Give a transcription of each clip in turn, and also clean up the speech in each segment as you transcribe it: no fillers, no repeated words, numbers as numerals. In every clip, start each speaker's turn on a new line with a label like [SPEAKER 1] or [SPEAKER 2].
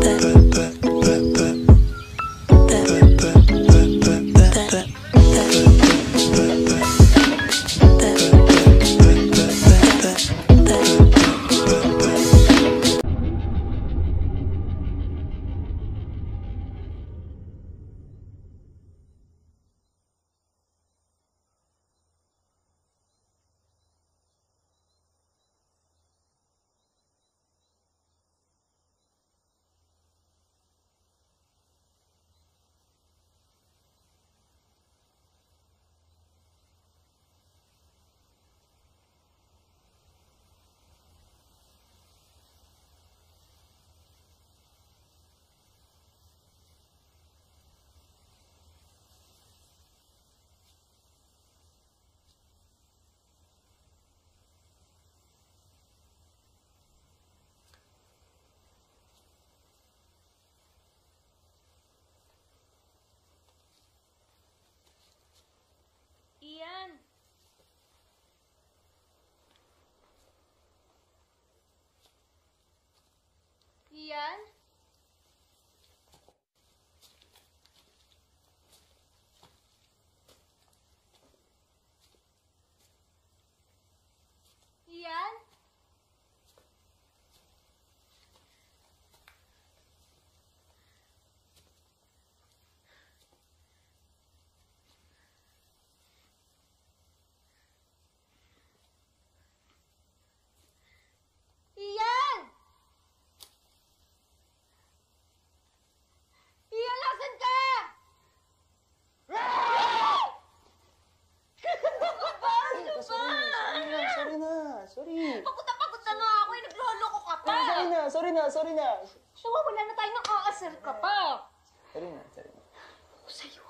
[SPEAKER 1] Ian! Ian? Ian? Ian! Ian, nasan ka?
[SPEAKER 2] Sorry na.
[SPEAKER 1] Pagod na nga ako eh. Nagloloko ka pa.
[SPEAKER 2] Sorry na.
[SPEAKER 1] Sawa, wala na tayo ng aasar ka pa.
[SPEAKER 2] Sorry na.
[SPEAKER 1] Ako sa'yo.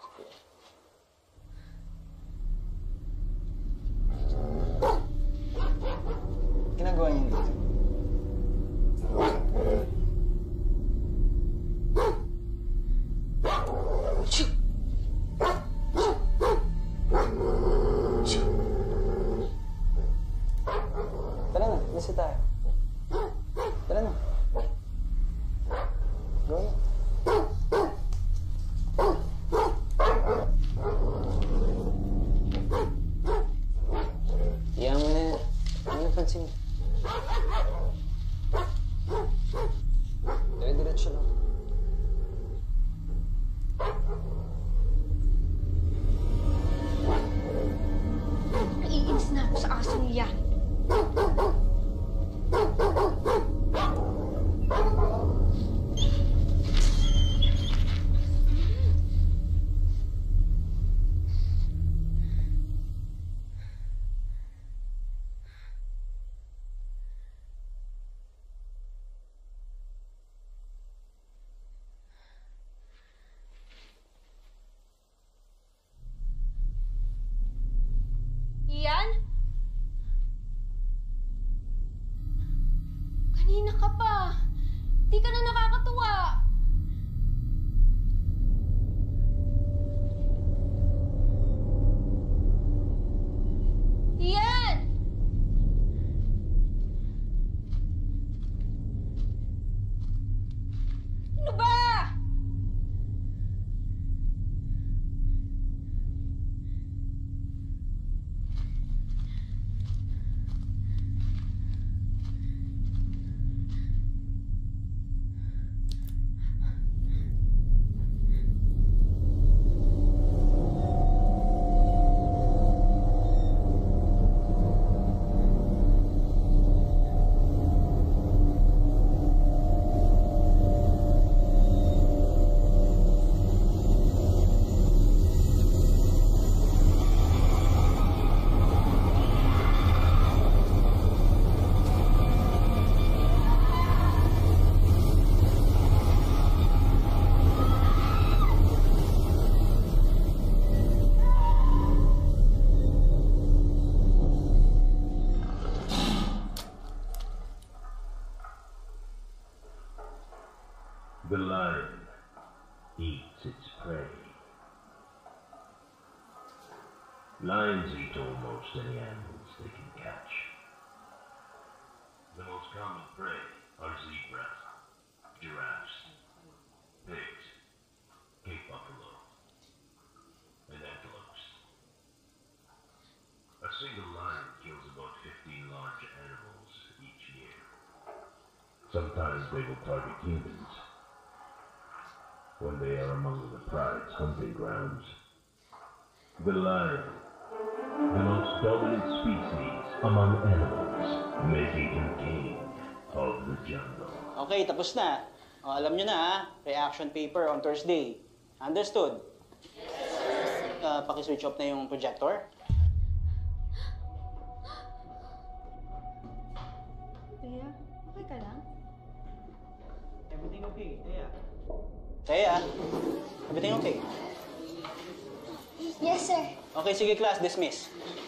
[SPEAKER 2] Ginagawa niyo dito? Tara na, lisa tayo. Tara na. Go na. Iyan mo na. Ano napansin mo? Diretso lang.
[SPEAKER 1] Naiinis na ako sa asong yan. Ian? Kanina ka pa. Di ka na nakakatuwa. Ian! Ano ba?
[SPEAKER 3] The lion eats its prey. Lions eat almost any animals they can catch. The most common prey are zebras, giraffes, Sometimes they will target humans when they are among the pride's hunting grounds. The lion, the most dominant species among animals, making him king of the jungle.
[SPEAKER 4] Okay, tapos na. O, alam nyo na ha, reaction paper on Thursday. Understood? Paki-switch off na yung projector.
[SPEAKER 1] Tia, okay ka lang?
[SPEAKER 4] Everything okay, Thea? Thea, everything okay?
[SPEAKER 1] Yes, sir.
[SPEAKER 4] Okay, sige class, dismiss.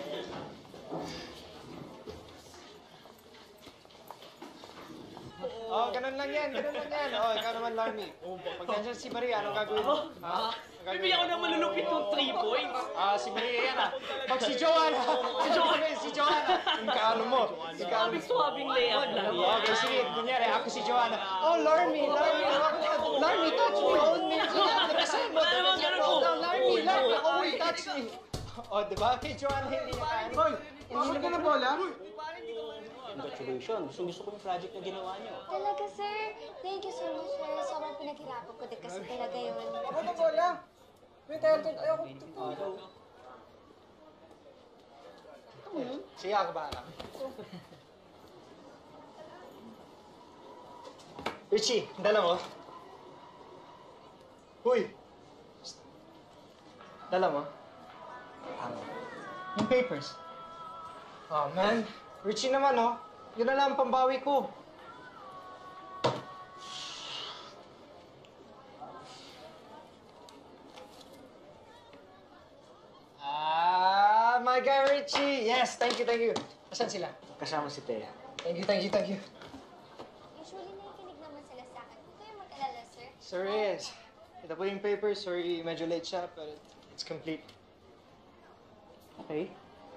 [SPEAKER 5] Oh, ganun lang yan. Oh, ikaw naman, Larmy. Pag nandiyan si Maria, anong gagawin mo? Ha?
[SPEAKER 6] Bibigyan ko ng malulupit ng 3 points.
[SPEAKER 5] Si Maria yan Pag si Joanna, si Joanna. Ang mo.
[SPEAKER 6] Swabing layup lang.
[SPEAKER 5] Okay, sige. Kunyari, ako si Joanna. Oh, Larmy, touch me. Hold me. Nagkasama. Larmy, ako will touch me. Oh, diba? Kay Joanna, hindi niya kaya. Hoy, hindi na bola?
[SPEAKER 4] Congratulations. Gusto ko yung project na ginawa niyo.
[SPEAKER 1] Talaga, sir. Thank you so much, sir. Sobrang pinaghirapan ko din kasi talaga yun.
[SPEAKER 5] Ako na bola. May tayo, ayoko. Sige, ako ba alam? Richie, dala mo. Huy! Dala mo? Yung papers. Oh, man. Richie naman, oh. Yun na lang ang pambawi ko. My guy Richie! Yes, thank you. Asan sila?
[SPEAKER 2] Kasama si Thea.
[SPEAKER 5] Thank you.
[SPEAKER 1] Usually, nakikinig naman sila sa akin. Huwag kayong mag-alala, sir.
[SPEAKER 5] Sir Reyes, ito po yung paper. Sorry, medyo late siya, but it's complete.
[SPEAKER 4] Okay.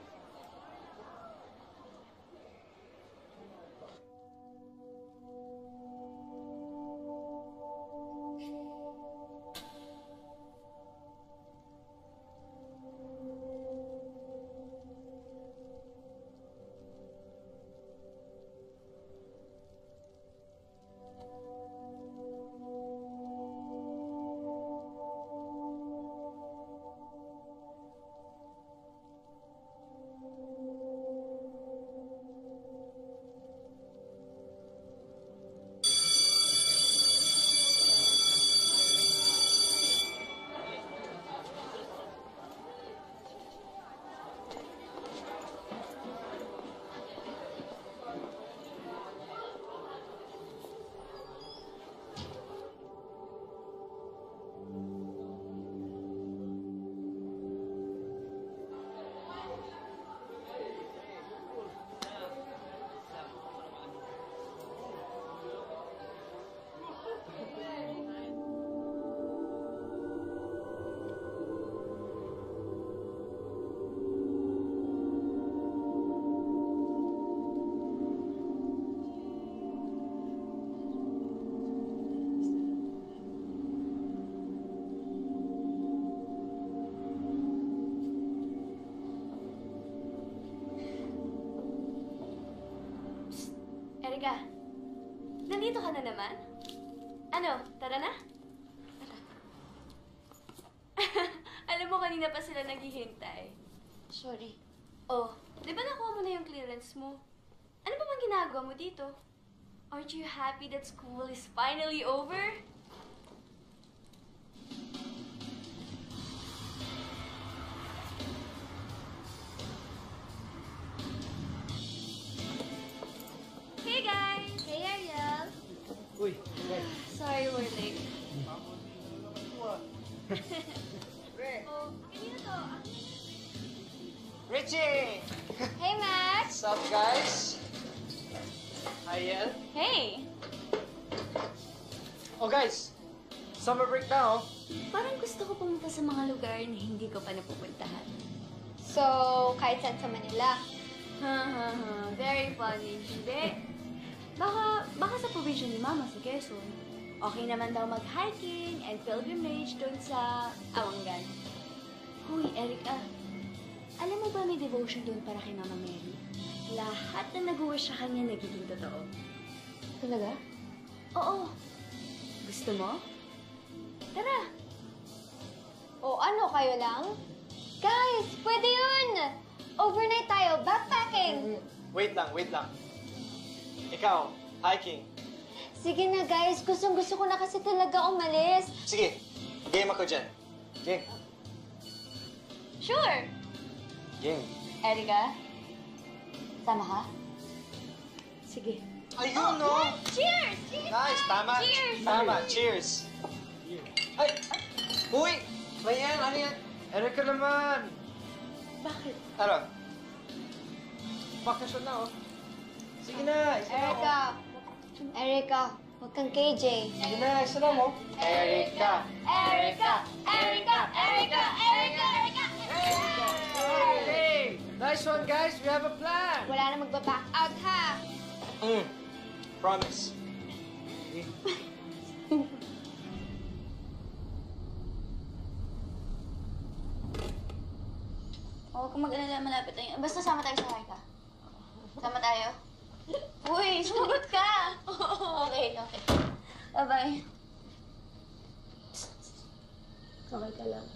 [SPEAKER 7] Erika, nandito ka na naman? Ano, tara na? Tara. Alam mo, kanina pa sila naghihintay.
[SPEAKER 1] Sorry.
[SPEAKER 7] Oh, di ba nakuha mo na yung clearance mo? Ano ba bang ginagawa mo dito? Aren't you happy that school is finally over? Hey guys!
[SPEAKER 1] Hey, Ariel.
[SPEAKER 5] Uy,
[SPEAKER 7] Sorry we're late. Oh, kanina to?
[SPEAKER 5] Richie!
[SPEAKER 1] Hey, Max.
[SPEAKER 5] What's up, guys? Ariel?
[SPEAKER 7] Hey!
[SPEAKER 5] Oh, guys. Summer break na, oh.
[SPEAKER 7] Parang gusto ko pumunta sa mga lugar na hindi ko pa napupuntahan.
[SPEAKER 1] So, kahit saan sa Manila.
[SPEAKER 7] Very funny, hindi? Baka sa provision ni Mama sa Quezon. Okay naman daw mag-hiking and pilgrimage doon sa Awangan. Huy, Erica, alam mo ba may devotion doon para kay Mama Mary? Lahat na nag-wish sa kanya nagiging totoo.
[SPEAKER 1] Talaga?
[SPEAKER 7] Oo. Gusto mo? Tara.
[SPEAKER 1] O ano, kayo lang? Guys, pwede yun! Overnight tayo, backpacking!
[SPEAKER 5] Wait lang. Ikaw, hiking.
[SPEAKER 1] Sige na guys, gustong-gusto ko na kasi talaga umalis.
[SPEAKER 5] Sige, game ako dyan. Game.
[SPEAKER 1] Sure!
[SPEAKER 5] Game.
[SPEAKER 1] Erika, sama ka?
[SPEAKER 7] Sige.
[SPEAKER 5] Ayun, no?
[SPEAKER 1] Cheers! Cheers!
[SPEAKER 5] Nice, tama.
[SPEAKER 1] Cheers!
[SPEAKER 5] Tama, cheers. Ay! Uy! Mayan, ano yan? Erika naman!
[SPEAKER 7] Bakit?
[SPEAKER 5] Ano? Bakasyon na, oh. Sige na, isa na, oh.
[SPEAKER 1] Erika, huwag kang KJ.
[SPEAKER 5] Sige na, isa na mo. Erika!
[SPEAKER 1] Erika! Erika! Erika! Erika! Erika!
[SPEAKER 5] Hey! Nice one, guys. We have a plan.
[SPEAKER 1] Wala na magbaback out, ha?
[SPEAKER 5] Promise.
[SPEAKER 7] Huwag kang mag-alala, malapit tayo. Basta sama tayo sa Harka. Sama tayo? Uy, sumagot ka! Okay. Bye-bye. Okay ka lang.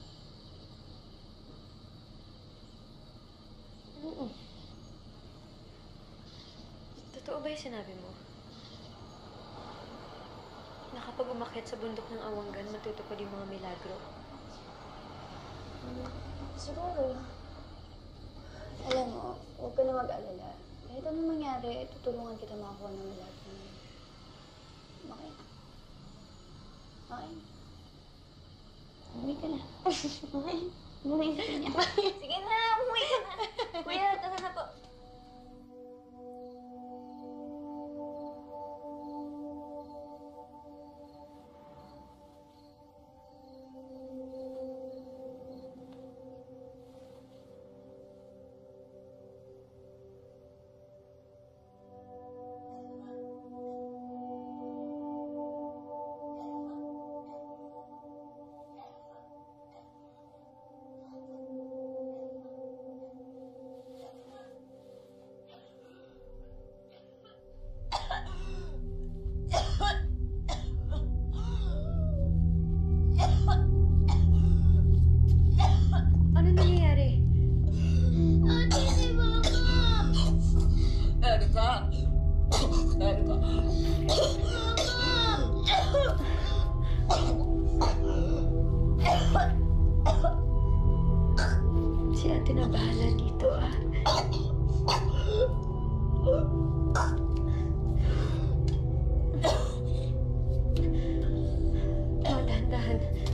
[SPEAKER 8] Totoo ba yung sinabi mo? Na kapag umakyat sa bundok ng Awanggan, matutupad yung mga milagro?
[SPEAKER 7] Siguro. Alam mo, huwag ka na mag-alala. Kahit anong mangyari, tutulungan kita makakuha ng milagro. Okay? Okay? Umuwi ka na. Okay? Umuwi ka na. Sige na, umuwi ka na. Kuya, tara na po.
[SPEAKER 8] Ano nangyayari?
[SPEAKER 1] Ate, si Mama!
[SPEAKER 6] Erika! Erika!
[SPEAKER 8] Si ate na bahala dito, ah. Dahan-dahan.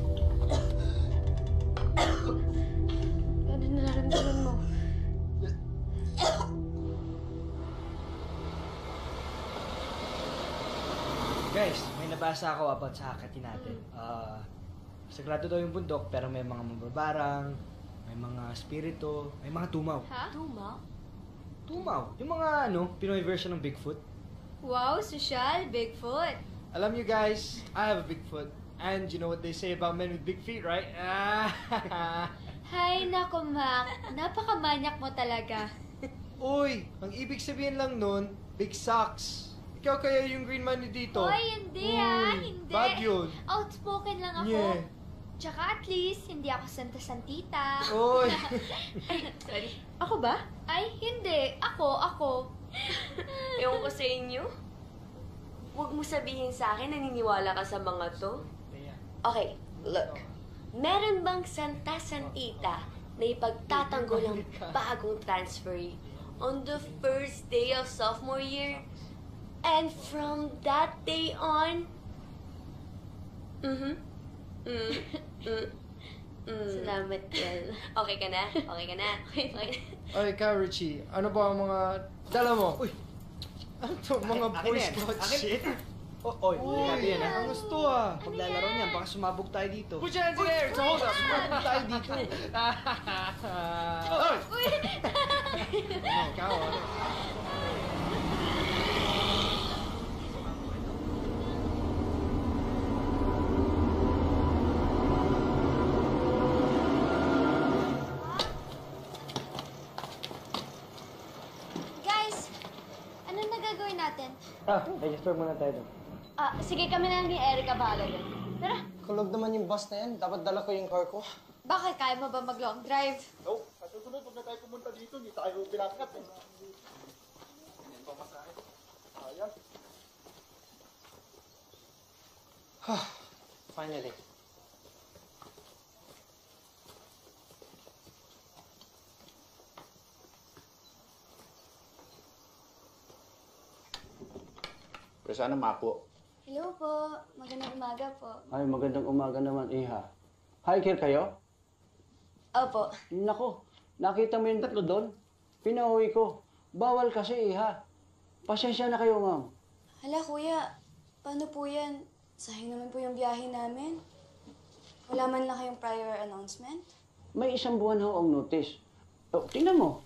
[SPEAKER 8] Ano nararamdaman mo?
[SPEAKER 9] Guys, may nabasa ako about sa hakatin natin. Sagrado daw yung bundok, pero may mga mababarang, may mga spirito, may mga tumaw.
[SPEAKER 7] Ha? Tumaw?
[SPEAKER 9] Tumaw? Yung mga Pinoy version ng Bigfoot.
[SPEAKER 7] Wow, social, Bigfoot.
[SPEAKER 9] Alam you guys, I have a Bigfoot. And you know what they say about men with big feet, right?
[SPEAKER 7] Hay, nako, Mac. Napakamanyak mo talaga.
[SPEAKER 9] Uy, ang ibig sabihin lang nun, big socks. Ikaw kaya yung green money dito?
[SPEAKER 7] Hoy, hindi hindi.
[SPEAKER 9] Bad yun.
[SPEAKER 7] Outspoken lang ako.
[SPEAKER 9] Yeah.
[SPEAKER 7] Tsaka at least, hindi ako santa-santita.
[SPEAKER 9] Uy.
[SPEAKER 8] Sorry. Ako ba?
[SPEAKER 7] Ay, hindi. Ako.
[SPEAKER 8] Ewan ko sa inyo. Huwag mo sabihin sa akin naniniwala ka sa mga to. Okay, look. Meron bang santa-santita na ipagtatanggol ng bagong transferee on the first day of sophomore year? And from that day on... Salamat, Kel. Okay ka na? Okay ka na?
[SPEAKER 9] Ay, ikaw, Richie, ano ba ang mga dala mo? Uy! Ano to? Mga
[SPEAKER 4] Akin
[SPEAKER 9] Boy
[SPEAKER 4] yan.
[SPEAKER 9] Scout
[SPEAKER 4] Akin.
[SPEAKER 9] shit?
[SPEAKER 4] Oy, grabe yan, ha?
[SPEAKER 9] Ang gusto ah!
[SPEAKER 4] Paglalaro niyan, baka sumabog tayo dito.
[SPEAKER 9] Put your hands in the air! So hold up! Sumabog tayo dito! Oy! Ano, ikaw ah?
[SPEAKER 1] Guys, ano na gagawin natin?
[SPEAKER 9] Register muna tayo doon.
[SPEAKER 7] Sige, kami na lang ni Erica bahala doon. Tara.
[SPEAKER 5] Kulog naman yung bus na yan. Dapat dala ko yung car ko.
[SPEAKER 1] Bakit? Kaya mo ba mag-long drive?
[SPEAKER 5] No, sa susunod, pag na tayo pumunta dito, hindi tayo pinakat eh. Finally.
[SPEAKER 4] Pero sana mapo.
[SPEAKER 1] Hello po. Magandang umaga po.
[SPEAKER 10] Ay, magandang umaga naman, Iha. Hiker kayo?
[SPEAKER 1] Opo.
[SPEAKER 10] Nako, nakita mo yung tatlo doon? Pinauwi ko. Bawal kasi, Iha. Pasensya na kayo, ma'am.
[SPEAKER 7] Hala, kuya. Paano po yan? Sayang naman po yung biyahe namin. Wala man lang kayong prior announcement?
[SPEAKER 10] May 1 buwan ho ang notice. Oh, tingnan mo.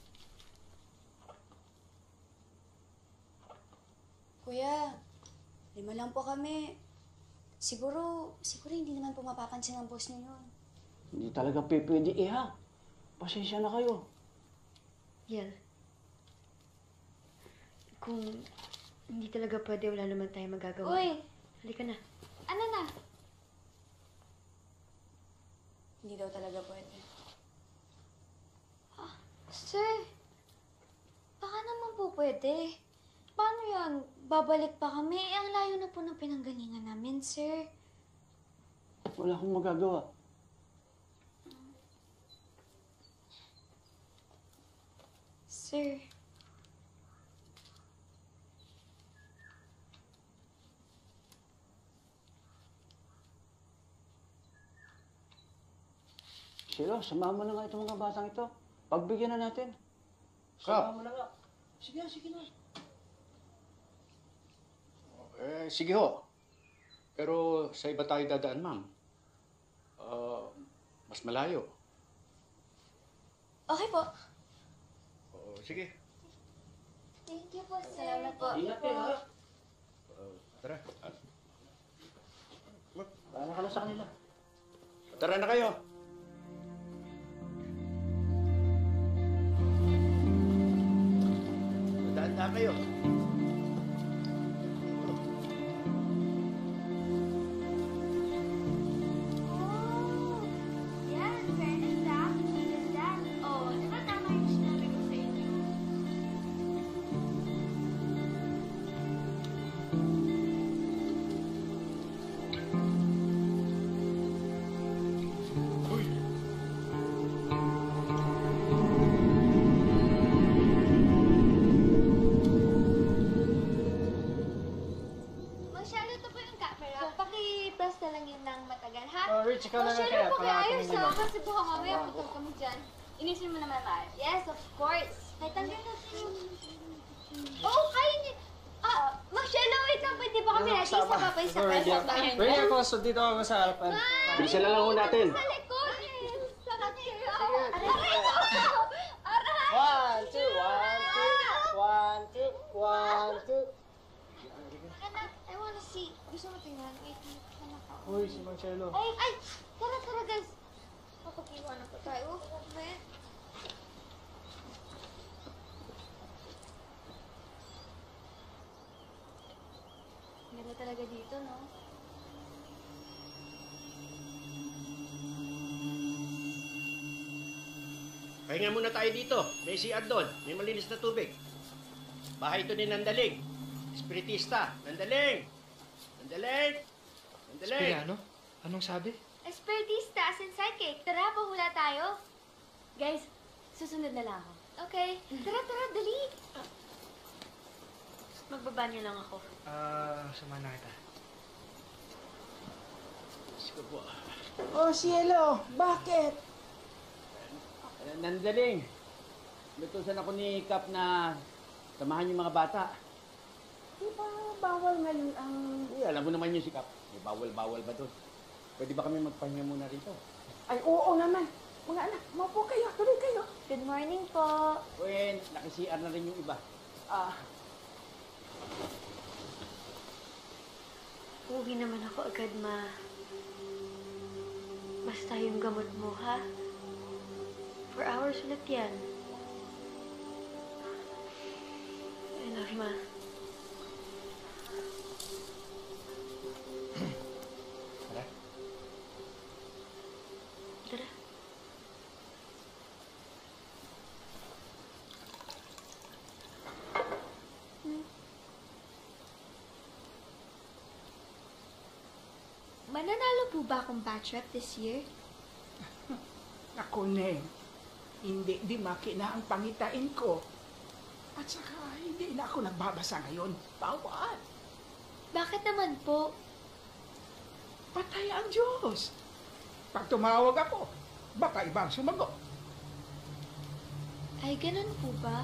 [SPEAKER 7] Kuya, 5 lang po kami. Siguro hindi naman po mapapansin ng boss niyo yun.
[SPEAKER 10] Hindi talaga pwede, Iha. Pasensya na kayo.
[SPEAKER 8] Yel. Kung hindi talaga pwede, wala naman tayong magagawa.
[SPEAKER 1] Uy!
[SPEAKER 8] Halika na.
[SPEAKER 1] Ano na?
[SPEAKER 7] Hindi daw talaga pwede.
[SPEAKER 1] Sir, baka naman po pwede. Paano yan? Babalik pa kami? Ang layo na po ng pinanggalingan namin, sir.
[SPEAKER 10] Wala akong magagawa.
[SPEAKER 1] Sir.
[SPEAKER 10] Silo, samahan mo na nga itong mga batang ito. Pagbigyan na natin.
[SPEAKER 5] Kap.
[SPEAKER 10] Samahan mo na nga. Sige na.
[SPEAKER 4] Sige ho. Pero sa iba tayo dadaan, ma'am. Mas malayo.
[SPEAKER 7] Okay po.
[SPEAKER 4] Sige.
[SPEAKER 1] Thank you po, sir.
[SPEAKER 7] Salamat po.
[SPEAKER 10] Ingat kayo, ha?
[SPEAKER 4] Tara.
[SPEAKER 10] Paano ka na sa kanila?
[SPEAKER 4] Tara na kayo. Daan kayo.
[SPEAKER 1] Yan, fairness lang. Ganda. Oo, di ba tama yung sinabi ko sa inyo? Marshall, ito po yung camera. Paki-press na lang yun ng matagal, ha?
[SPEAKER 5] Rich, ikaw na lang
[SPEAKER 1] Marshall,
[SPEAKER 5] kaya.
[SPEAKER 1] pakiayos
[SPEAKER 5] Pala
[SPEAKER 1] ha, kasi baka mamaya putol kami dyan.
[SPEAKER 7] Inisin mo naman tayo.
[SPEAKER 1] Yes, of course. Kahit tanggal natin yung... Oo, kaya niyo. Marshall, wait lang. Pwede ba kami natin isa pa isa pa?
[SPEAKER 5] Ready ako, so dito ako sa harapan.
[SPEAKER 10] Bilisan na lang ho natin.
[SPEAKER 1] Sa likod. Sakat kayo. Aray ko. Aray.
[SPEAKER 5] 1, 2, 1, 2. 1, 2, 1, 2.
[SPEAKER 1] Anak, I wanna see. Gusto mo tingnan? Wait, anak ako.
[SPEAKER 5] Uy, si Marcelo.
[SPEAKER 1] Ay! Tara, guys. Kapag-iwan na pa tayo. Okay.
[SPEAKER 7] Ganda talaga dito, no?
[SPEAKER 11] Pahinga muna tayo dito. May CR doon. May malinis na tubig. Bahay ito ni Nandaling. Espiritista. Nandaling! Nandaling! Nandaling!
[SPEAKER 9] Spiriano? Anong sabi?
[SPEAKER 1] Espiritista, as in psychic. Tara, pahula tayo.
[SPEAKER 7] Guys, susunod na lang ako.
[SPEAKER 1] Okay. Tara, dali.
[SPEAKER 8] Magbabanyo lang ako.
[SPEAKER 9] Samahan na kita.
[SPEAKER 11] Sige po.
[SPEAKER 5] Oh, Cielo, bakit?
[SPEAKER 10] Nandaling. Lutusan ako ni Kap na samahan yung mga bata. Di ba bawal ngayon ang... alam mo naman yun si Kap. May bawal-bawal ba doon? Pwede ba kami magpahinga muna rito?
[SPEAKER 6] Ay, oo naman. Mga anak, maupo kayo. Tuloy kayo.
[SPEAKER 1] Good morning po.
[SPEAKER 10] Well, naki-CR na rin yung iba.
[SPEAKER 8] Uuwi naman ako agad, Ma. Basta yung gamot mo, ha? 4 hours ulit yan. I love you, Ma.
[SPEAKER 7] mananalo po ba akong batch rep this year?
[SPEAKER 6] Naku, Neng. Hindi di makina ang pangitain ko. At saka, hindi na ako nagbabasa ngayon. Bawal.
[SPEAKER 7] Bakit naman po?
[SPEAKER 6] Patay ang Diyos. Pag tumawag ako, baka ibang sumagot.
[SPEAKER 7] Ay, ganun po ba?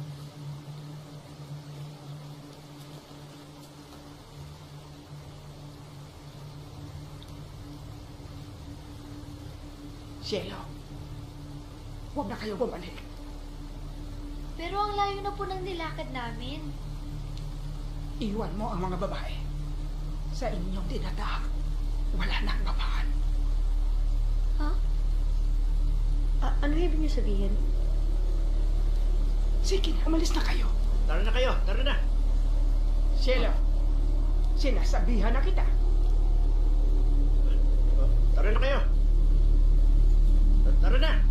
[SPEAKER 6] Cielo, huwag na kayo bumalik.
[SPEAKER 7] Pero ang layo na po ng nilakad namin.
[SPEAKER 6] Iwan mo ang mga babae. Sa inyong dinadak, wala nang babaan.
[SPEAKER 7] Ha?
[SPEAKER 8] Ano ibig niyo sabihin?
[SPEAKER 6] Sige, umalis na kayo.
[SPEAKER 11] Tara na kayo, tara na.
[SPEAKER 6] Cielo, sinasabihan na kita.
[SPEAKER 11] Tara na kayo. Tara na.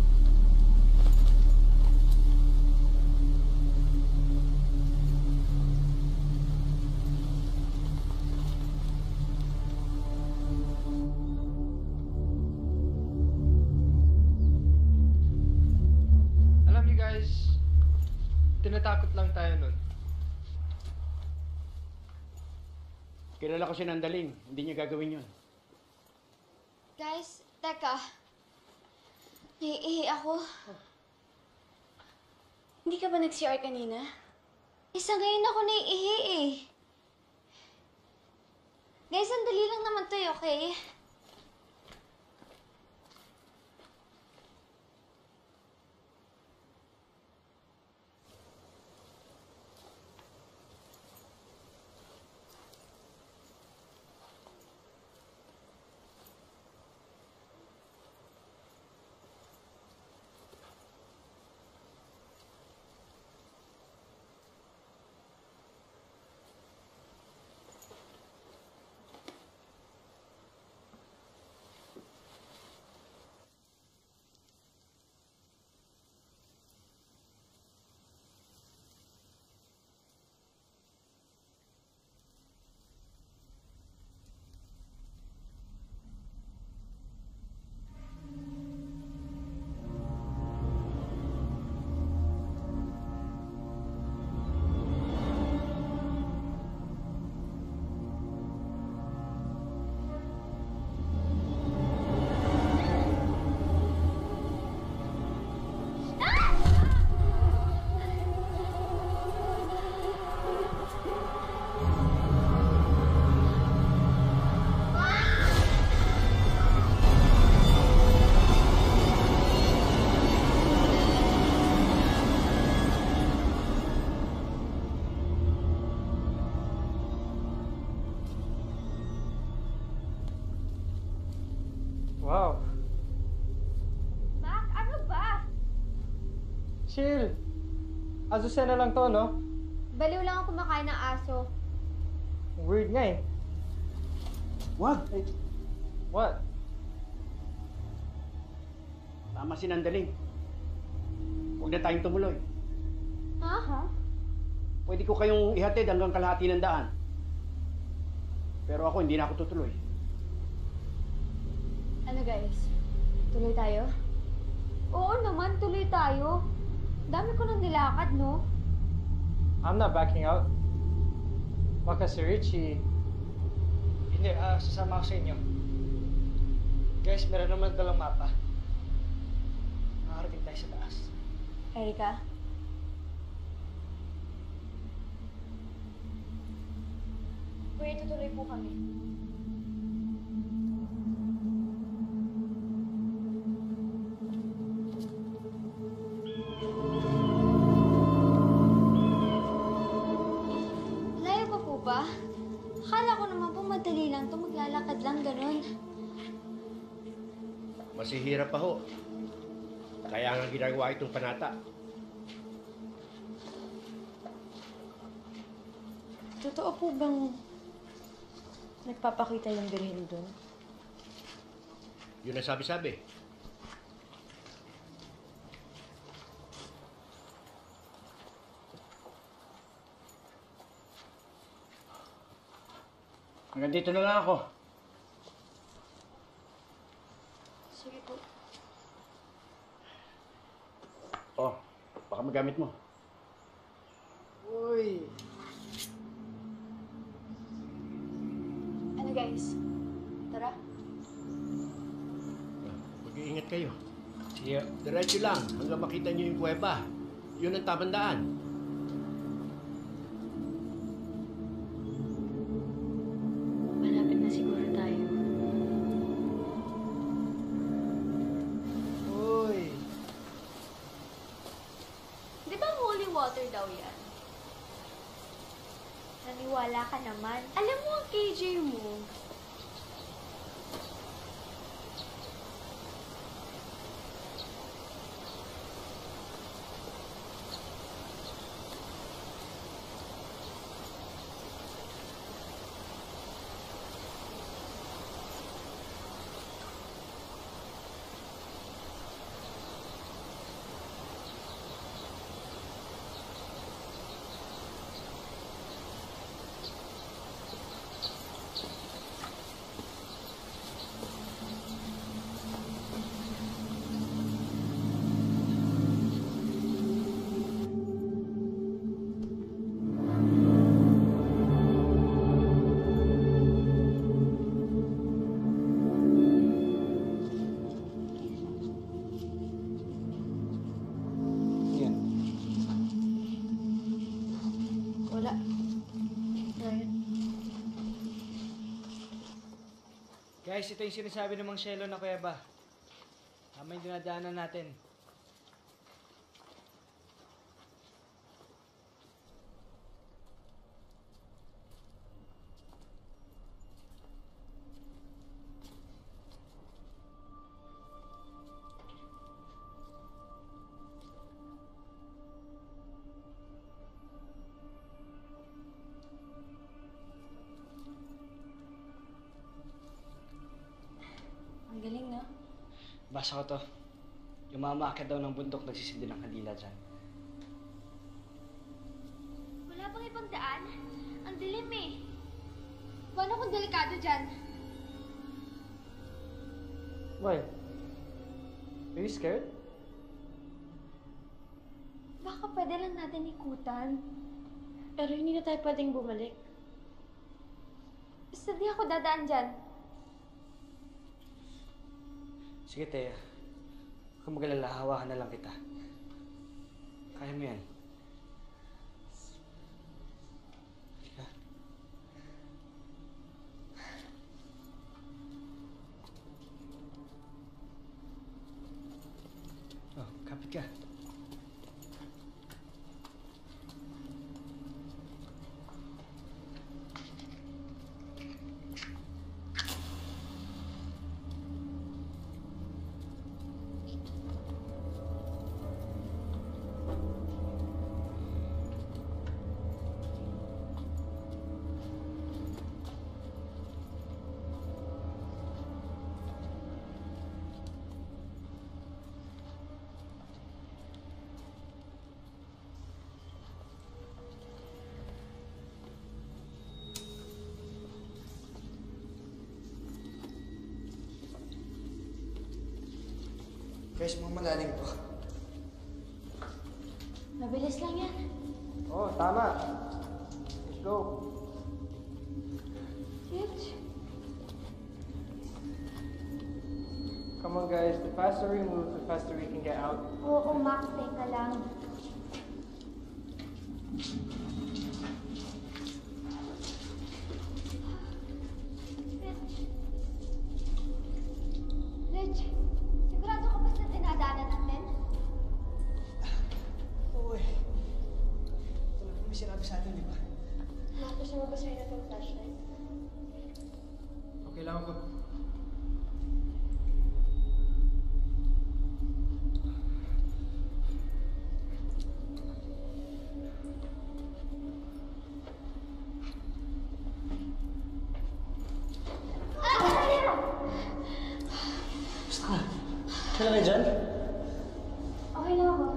[SPEAKER 5] Alam niyo guys, tinatakot lang tayo nun.
[SPEAKER 11] Kilala ko si Nandaling. Hindi niya gagawin yun.
[SPEAKER 1] Guys, teka. Naiihi ako.
[SPEAKER 7] Hindi ka ba nag-CR kanina?
[SPEAKER 1] Isa ngayon ako naiihi eh. Guys, sandali lang naman to eh, okay?
[SPEAKER 5] Wow.
[SPEAKER 1] Mac, ano ba?
[SPEAKER 5] Chill. Azucena lang to, no?
[SPEAKER 1] Baliw lang ako kumakain ng aso.
[SPEAKER 5] Weird nga eh.
[SPEAKER 11] Wag.
[SPEAKER 5] What?
[SPEAKER 11] Tama si Nandaling. Huwag na tayong tumuloy.
[SPEAKER 1] Ha?
[SPEAKER 11] Pwede ko kayong ihatid hanggang kalahati ng daan. Pero ako, hindi na ako tutuloy.
[SPEAKER 7] Ano guys? Tuloy tayo?
[SPEAKER 1] Oo naman, tuloy tayo. Dami ko nang nilakad, no?
[SPEAKER 5] I'm not backing out. Baka si Richie... Hindi, sasama ako sa inyo. Guys, meron naman dalang mapa. Makarating tayo sa taas.
[SPEAKER 7] Erika? Kuya, tutuloy po kami.
[SPEAKER 1] Layo pa po ba? Akala ko naman po madali lang to, maglalakad lang ganun.
[SPEAKER 11] Masihirap pa ho. Kaya nga ginagawa itong panata.
[SPEAKER 8] Totoo po bang nagpapakita yung Birhen doon?
[SPEAKER 11] Yun ang sabi-sabi.
[SPEAKER 10] Hanggang dito na lang ako.
[SPEAKER 7] Sige po.
[SPEAKER 10] Oh, baka magamit mo. Uy!
[SPEAKER 7] Ano guys? Tara.
[SPEAKER 11] Mag-iingat kayo.
[SPEAKER 9] Sige.
[SPEAKER 11] Diretso lang hanggang makita niyo yung kuweba. Yun ang tamang daan.
[SPEAKER 7] Malapit na siguro tayo.
[SPEAKER 9] Uy!
[SPEAKER 7] Di ba holy water daw yan? Naniwala ka naman. Alam mo ang KJ mo.
[SPEAKER 2] Yan.
[SPEAKER 7] Wala. Ayun.
[SPEAKER 9] Guys, ito yung sinasabi ng Mang Shelo na kuweba. Tama yung dinadaanan natin.
[SPEAKER 7] Ang galing, no?
[SPEAKER 9] Basa ko to. Yung mga maakyat daw ng bundok nagsisindi ng kandila dyan.
[SPEAKER 1] Wala bang ibang daan? Ang dilim eh. Paano kung delikado dyan?
[SPEAKER 9] Why? Are you scared?
[SPEAKER 1] Baka pwede lang natin ikutan.
[SPEAKER 7] Pero hindi na tayo pwedeng bumalik.
[SPEAKER 1] Basta di ako dadaan dyan.
[SPEAKER 9] Sige, Thea. Huwag kang mag-alala, hawakan na lang kita. Kaya mo yan. Halika. Oh, kapit ka. Guys, mga malalim po.
[SPEAKER 1] Mabilis lang yan.
[SPEAKER 9] Oh, tama. Let's go.
[SPEAKER 1] Huge.
[SPEAKER 12] Come on guys, the faster we move, the faster we can get out.
[SPEAKER 1] Oo, Max, teka lang. Rich, sigurado ka ba sa dinadaanan natin?
[SPEAKER 9] Uy. Ito lang po may sinabi sa atin, di ba?
[SPEAKER 7] Gusto mo ba sa'yo na itong flashlight?
[SPEAKER 9] Okay lang ako. Basta ka. Kailan kayo dyan?
[SPEAKER 1] Okay lang ako.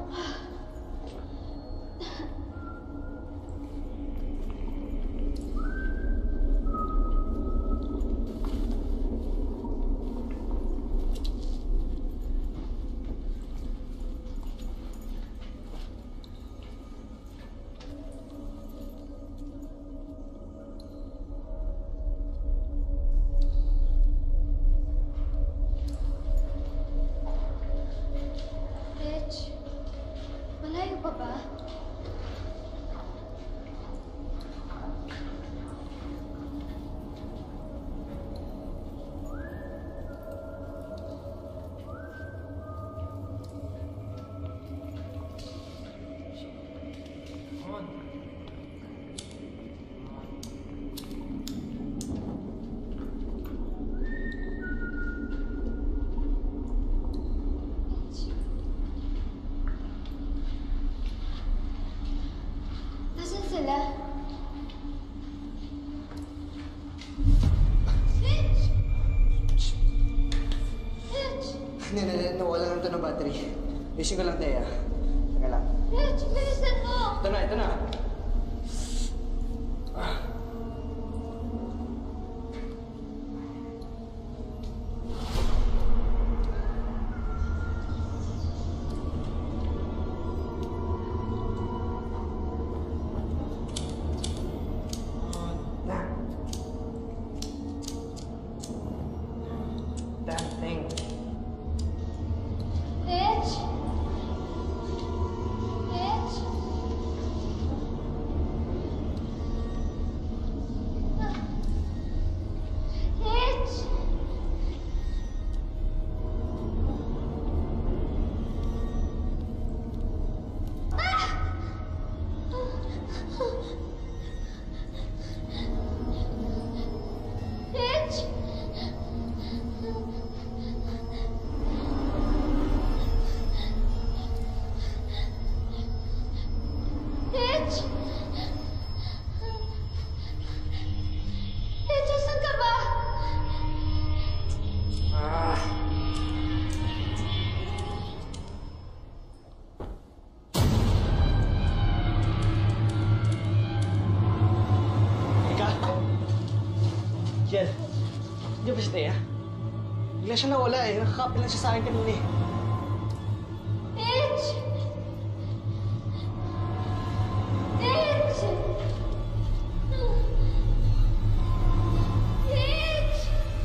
[SPEAKER 9] Nawala lang ito ng battery. Ayusin ko lang, Thea. Teka lang.
[SPEAKER 1] Rich, bilisan mo!
[SPEAKER 9] Ito na.
[SPEAKER 12] That thing.
[SPEAKER 1] Rich! Rich! Rich! Rich! Rich! Rich, asan ka ba?
[SPEAKER 9] Ika? Yan. Di ba si Thea? Bigla siya nawala eh. Nakakapil lang siya sa akin kanina eh.
[SPEAKER 1] Rich! Rich! Rich!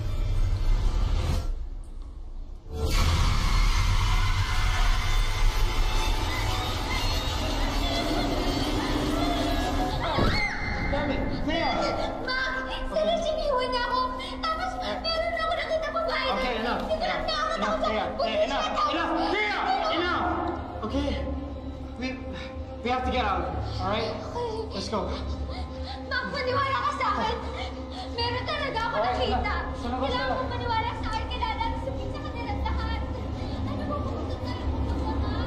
[SPEAKER 9] Dami! Thea!
[SPEAKER 1] Mac! Si Rich, iniwan niya ako! Tapos, meron ako nakita babae na...
[SPEAKER 9] Okay, enough.
[SPEAKER 1] Tinanong niya ako
[SPEAKER 9] Enough, Thea. Thea, enough! Enough! Thea! Enough! Okay. We have to get out. All right? Let's go.
[SPEAKER 1] Mac, maniwala ka sa akin! Meron talaga ako nakita! Kailangan mo maniwala sa akin! Kailangan natin sabihin sa kanilang lahat! Ano ba pumunta tayo pumunta, Mac?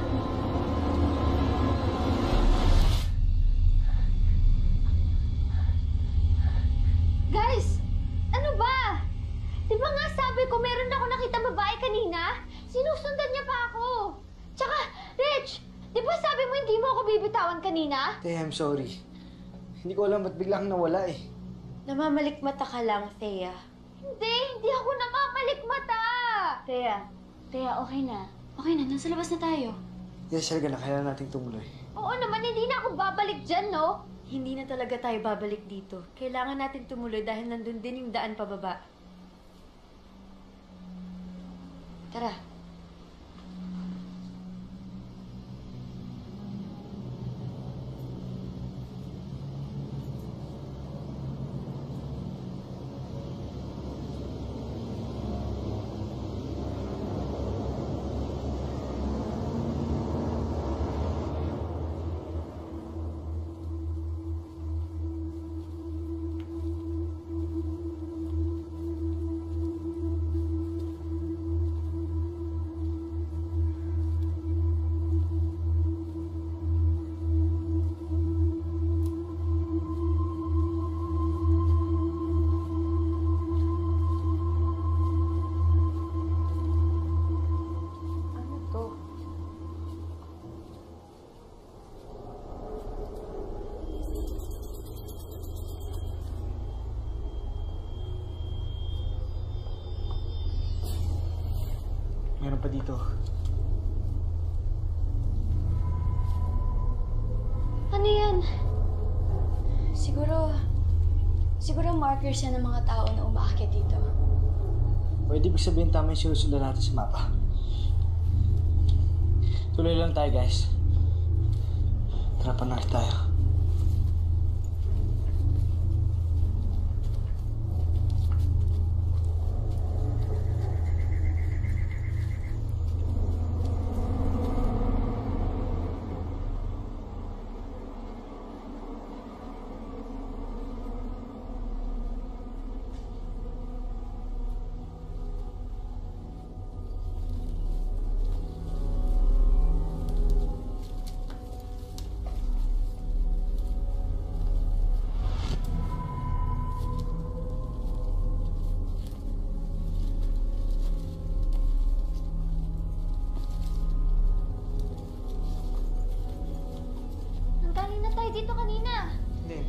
[SPEAKER 1] Guys! Ano ba? Di ba nga sabi ko meron ako nakita babae kanina? Sinusundan niya pa ako! Tsaka, Rich! Di ba sabi mo hindi mo ako bibitawan kanina?
[SPEAKER 9] Thea, I'm sorry. Hindi ko alam ba't biglang nawala eh.
[SPEAKER 8] Namamalikmata ka lang, Thea.
[SPEAKER 1] Hindi ako namamalikmata!
[SPEAKER 7] Thea, okay na.
[SPEAKER 1] Okay na, nasa labas na tayo.
[SPEAKER 9] Yes, Helga na. Kailangan nating tumuloy.
[SPEAKER 1] Oo naman, hindi na ako babalik dyan, no?
[SPEAKER 8] Hindi na talaga tayo babalik dito. Kailangan natin tumuloy dahil nandun din yung daan pababa. Tara.
[SPEAKER 9] Meron pa dito.
[SPEAKER 1] Ano yan?
[SPEAKER 7] Siguro markers yan ng mga tao na umaakyat dito.
[SPEAKER 9] Pwede ibig sabihin tama yung sinusundan natin sa mapa. Tuloy lang tayo, guys. Tara, panakit tayo.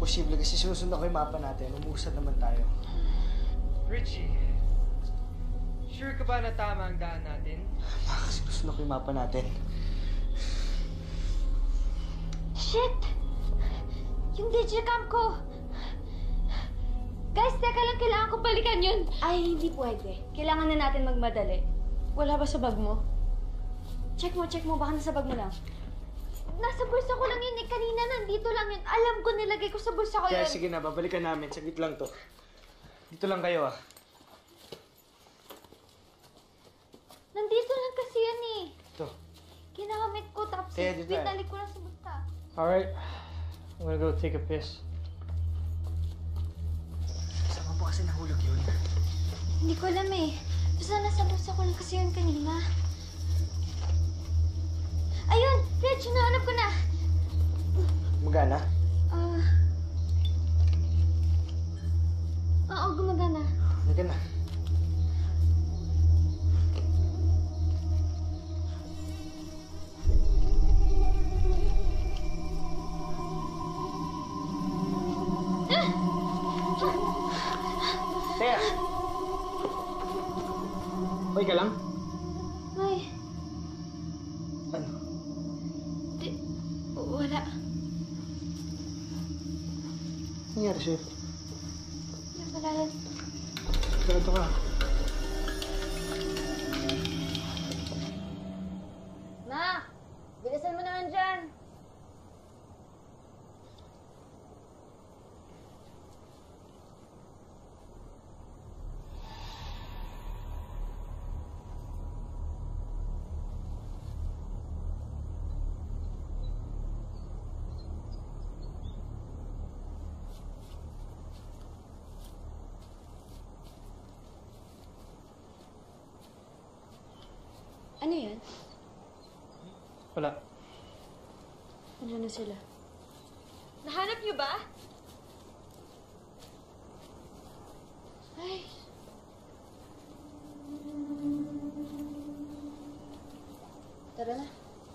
[SPEAKER 9] imposible kasi sinusundan ko yung mapa natin. Umuusad naman tayo.
[SPEAKER 12] Richie, sure ka ba na tama ang daan natin?
[SPEAKER 9] Kasi sinusundan ko yung mapa natin.
[SPEAKER 1] Shit! Yung digicam ko! Guys, teka lang, kailangan ko balikan yun.
[SPEAKER 7] Ay, hindi pwede. Kailangan na natin magmadali. Wala ba sa bag mo? Check mo. Baka nasa bag mo lang.
[SPEAKER 1] Nasa bulsa ko lang yun eh. Kanina nandito lang yun. Alam ko nilagay ko sa bulsa ko yun.
[SPEAKER 9] Kaya sige na, babalikan namin. Saglit lang to. Dito lang kayo
[SPEAKER 1] Nandito lang kasi yan eh.
[SPEAKER 9] Ito.
[SPEAKER 1] Ginamit ko tapos
[SPEAKER 9] Kaya dito tayo.
[SPEAKER 1] binalik ko lang sa bulsa.
[SPEAKER 12] Alright, I'm gonna go take a piss.
[SPEAKER 9] Saan mo kasi nahulog yun?
[SPEAKER 1] Hindi ko alam eh. Basta nasa bulsa ko lang kasi yun kanina. Ayun! Reg, nahanap ko na!
[SPEAKER 9] Magana?
[SPEAKER 1] Oo, gumagana.
[SPEAKER 9] Magana. Teka! Okay ka lang?
[SPEAKER 1] May...
[SPEAKER 9] Ano?
[SPEAKER 1] Wala.
[SPEAKER 9] Nangyari sa'yo?
[SPEAKER 1] Wala yan.
[SPEAKER 9] Sigurado ka.
[SPEAKER 7] Ma! Bilisan mo naman dyan! Ano yan?
[SPEAKER 12] Wala.
[SPEAKER 7] Ano na sila?
[SPEAKER 8] Nahanap niyo ba?
[SPEAKER 1] Ay.
[SPEAKER 7] Tara na.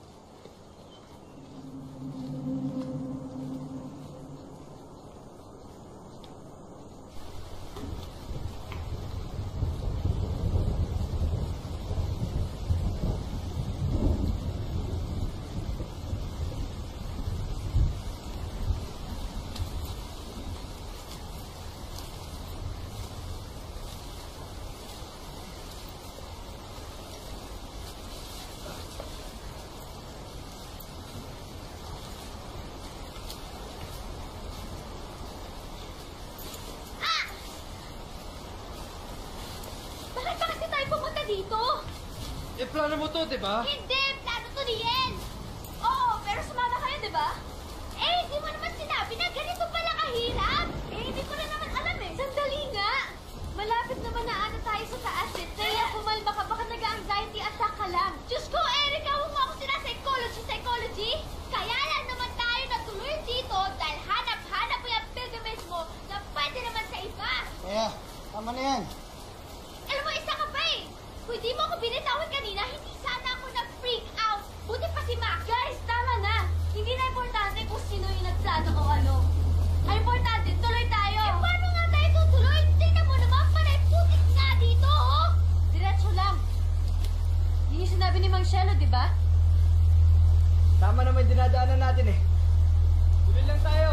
[SPEAKER 1] Bakit ba kasi tayo pumunta dito?
[SPEAKER 12] Eh, plano mo to, di ba?
[SPEAKER 1] Hindi! Plano to ni Yen! Oo, pero sumama kayo, di ba? Eh, hindi mo naman sinabi na ganito pala kahirap! Eh, hindi ko na naman alam eh. Sandali nga! Malapit naman na ano tayo sa taas eh. Kaya kumalma ka, baka nag-anxiety attack ka lang. Diyos ko, Erica, huwag mo ako psychology! Kaya lang naman tayo natuloy dito dahil hanap-hanap mo yung pilgrimage mo na pwede naman sa iba.
[SPEAKER 4] Kaya, tama na yan.
[SPEAKER 1] Alam mo, isa ka pa eh! Kung hindi mo ako binitawan kanina, hindi sana ako nag-freak out! Buti pa si Mac! Guys, tama na! Hindi na importante kung sino yung nagplano o ano. Ang importante, tuloy tayo! Eh, paano nga tayo tutuloy? Tingnan mo naman, panay putik nga dito, oh! Diretso lang. Yun yung sinabi ni Mang Shelo, di ba?
[SPEAKER 9] Tama naman yung dinadaanan natin eh. Tuloy lang tayo.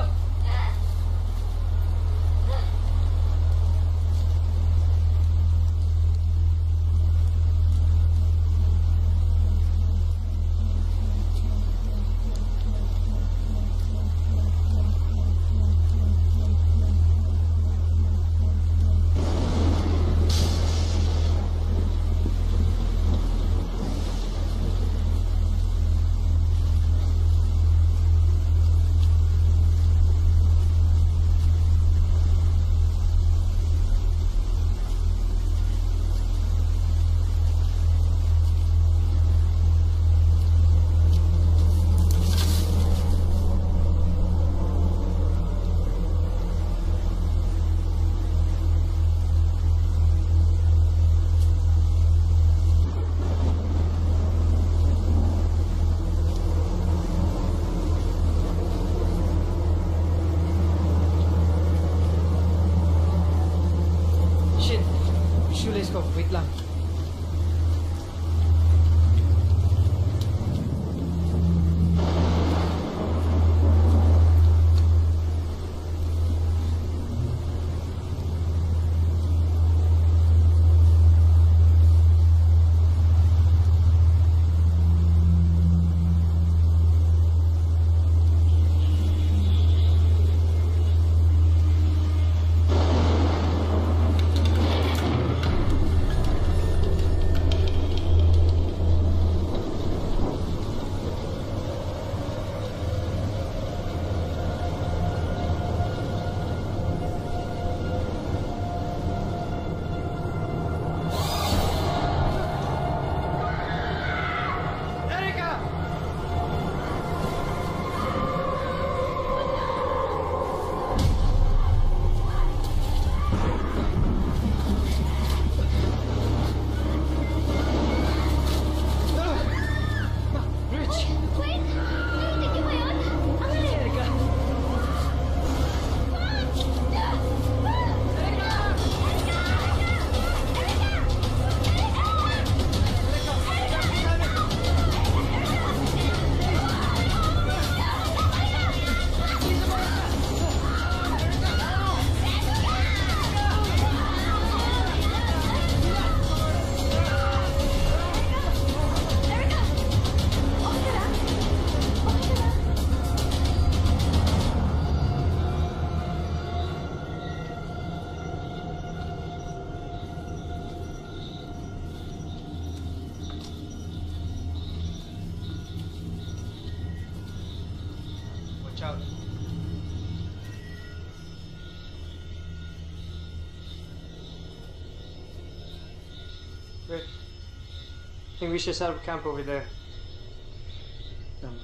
[SPEAKER 12] Rick, I think we should set up camp over there.
[SPEAKER 9] Tama.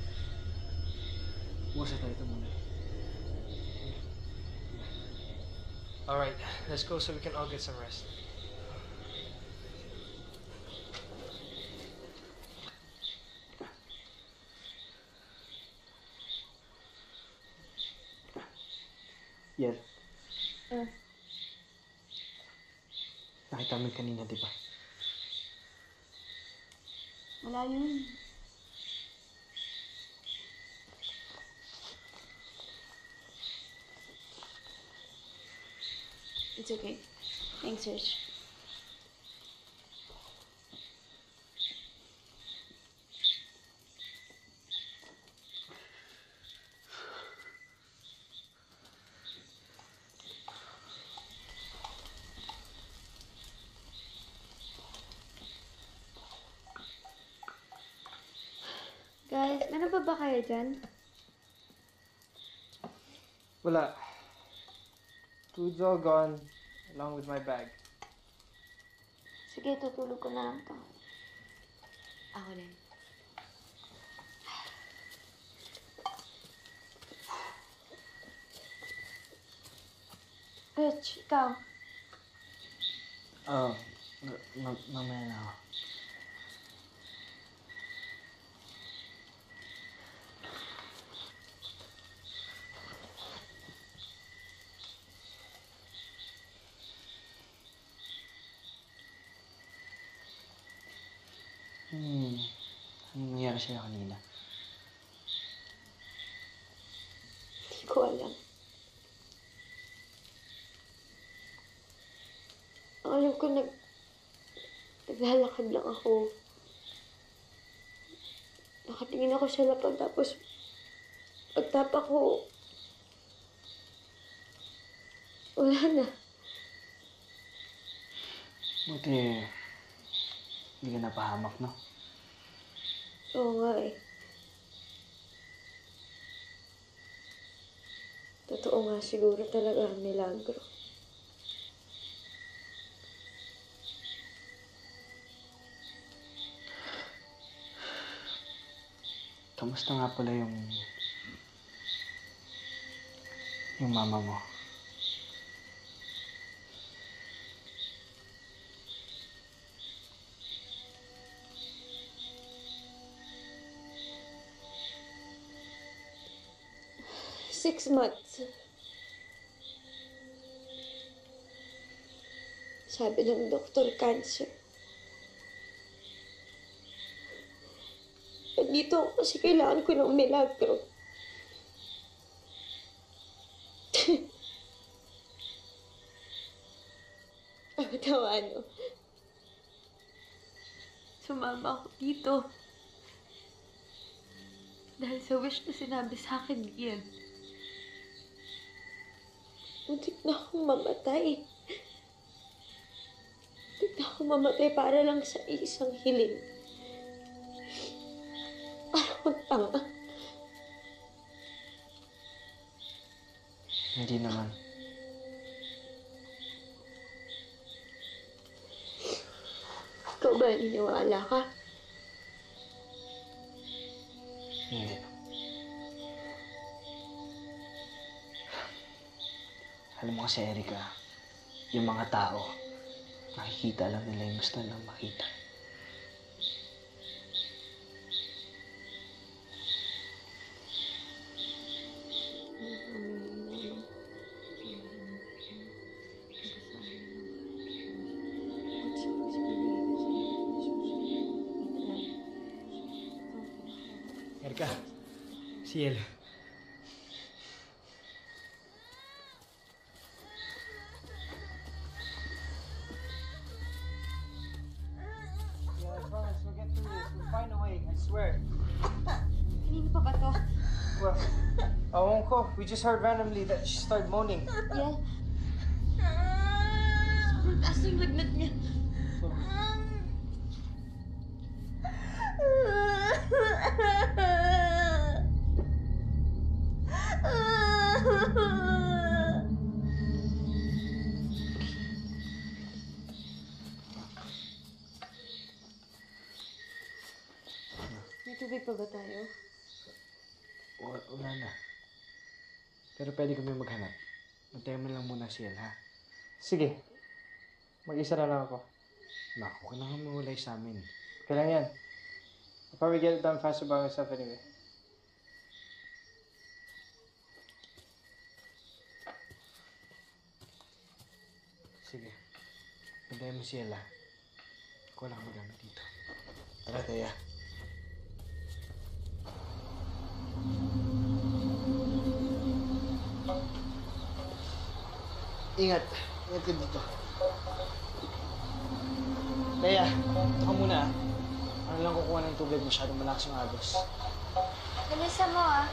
[SPEAKER 9] Umusa tayo ito muna.
[SPEAKER 12] Alright, let's go so we can all get some rest.
[SPEAKER 9] Yan. Nakita mo yun kanina, di ba?
[SPEAKER 7] Wala yun. It's okay. Thanks, Rich.
[SPEAKER 1] Guys, meron pa ba kayo dyan?
[SPEAKER 12] Wala. Food's all gone, along with my bag.
[SPEAKER 1] Sige, tutulog ko na lang to.
[SPEAKER 8] Ako din.
[SPEAKER 1] Rich, ikaw.
[SPEAKER 9] Oo. Mamaya na ako. Anong nangyari sa'yo kanina?
[SPEAKER 1] Hindi ko alam. Ang alam ko, naglalakad lang ako. Nakatingin ako sa lapag, tapos pagtapa ko, wala na.
[SPEAKER 9] Buti, hindi ka napahamak, no?
[SPEAKER 1] Oo nga eh. Totoo nga siguro talaga ang milagro.
[SPEAKER 9] Kamusta nga pala yung mama mo?
[SPEAKER 1] Six months. Sabi ng doktor, cancer. Dito ako kasi kailangan ko ng milagro. Ano? Sumama ako dito. Dahil sa wish na sinabi sa akin yan. Muntik na akong mamatay. Muntik na akong mamatay para lang sa isang hiling. Parang tanga.
[SPEAKER 9] Hindi naman.
[SPEAKER 1] Ikaw ba naniniwala ka?
[SPEAKER 9] Hindi. Alam mo kasi, Erica, yung mga tao, nakikita lang nila yung gusto nilang makita. Erica, Ciel.
[SPEAKER 1] Kanino pa ba to?
[SPEAKER 12] Well, awon ko. We just heard randomly that she started moaning.
[SPEAKER 1] Yan. Sobrang taas yung lagnat niya.
[SPEAKER 8] tubig pa ba tayo?
[SPEAKER 9] Wala na. Pero pwede kami maghanap. Antayin mo lang muna si El, ha?
[SPEAKER 12] Sige. Mag-isa na lang ako.
[SPEAKER 9] Naku, huwag ka na nga mawalay sa amin.
[SPEAKER 12] Okay lang yan. I'll probably get it done faster by myself anyway.
[SPEAKER 9] Sige. Antayin mo si El, ha? Ako lang magamit dito. Tara, Teya.
[SPEAKER 2] Ingat. Ingat ka dito. Leia, ito ka muna. Ano lang kukuha ng tubig, masyadong malakas yung agos.
[SPEAKER 1] Bilisan mo ah.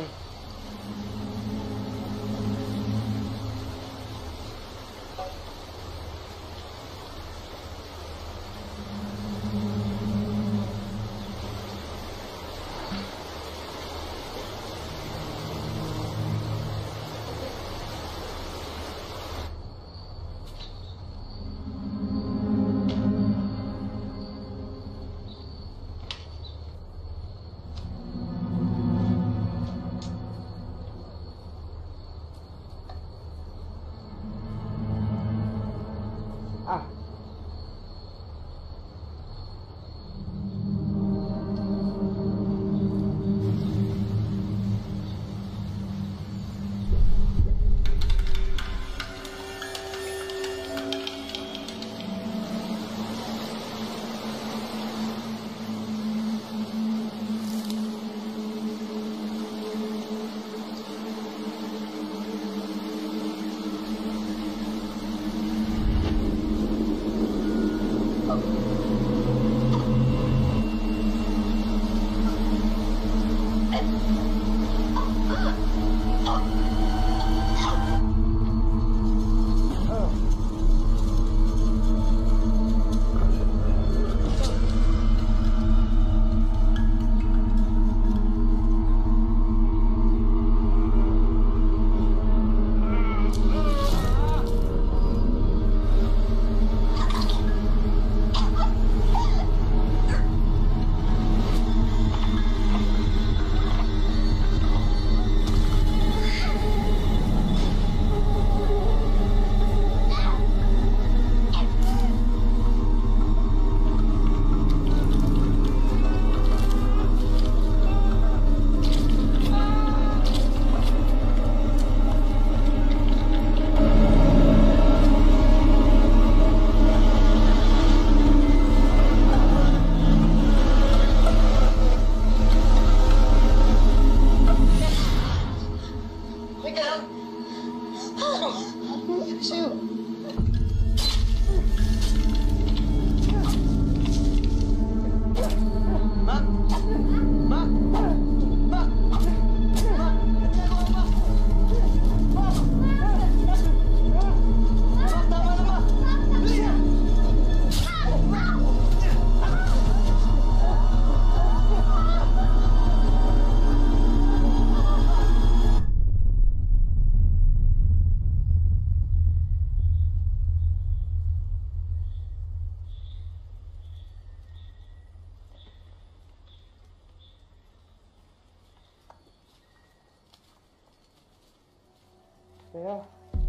[SPEAKER 12] Teya.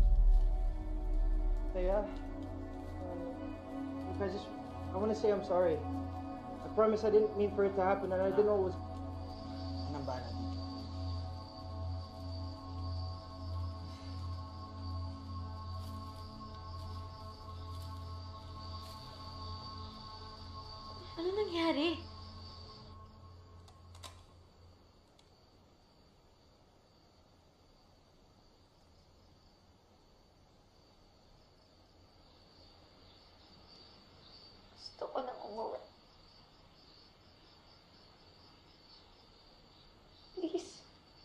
[SPEAKER 12] Teya. I want to say I'm sorry. I promise I didn't mean for it to happen and I didn't know it was...
[SPEAKER 2] Anong bahala dito?
[SPEAKER 8] Ano nangyari?
[SPEAKER 1] Gusto ko nang umuwi. Please.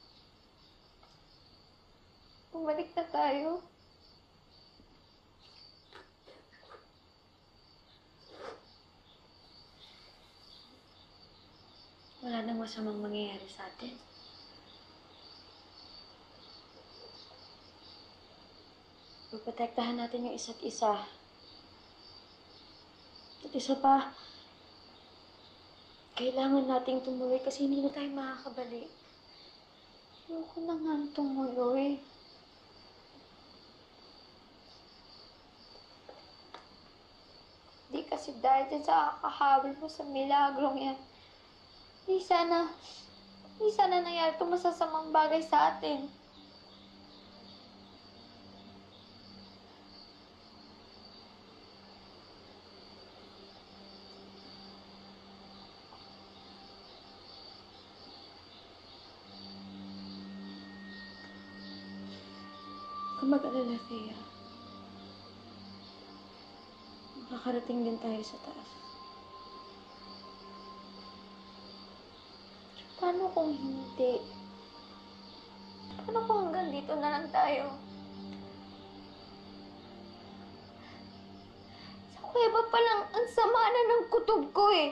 [SPEAKER 1] Bumalik na tayo.
[SPEAKER 8] Wala nang masamang mangyayari sa atin. Protektahan natin yung isa't isa. At isa pa,
[SPEAKER 1] Kailangan nating tumuloy kasi hindi na tayo makakabalik. Ayoko na nga tumuloy. Di kasi dahil dyan sa kakahabol mo sa milagrong yan. Di sana nangyari itong masasamang bagay sa atin. Kung mag-alala, Thea, makakarating din tayo sa taas. Paano kung hindi? Paano kung hanggang dito na lang tayo? Sa kuweba pa lang, ang sama na ng kutob ko eh.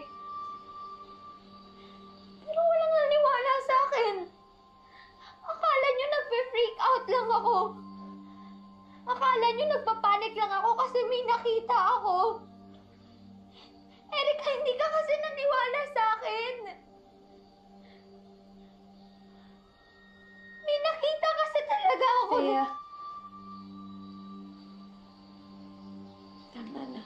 [SPEAKER 1] Pero walang naniwala sa akin. Akala nyo nagpe-freak out lang ako. Akala nyo nagpapanik lang ako kasi may nakita ako. Erika, hindi ka kasi naniwala sa akin. May nakita kasi talaga ako. Thea. Tama na.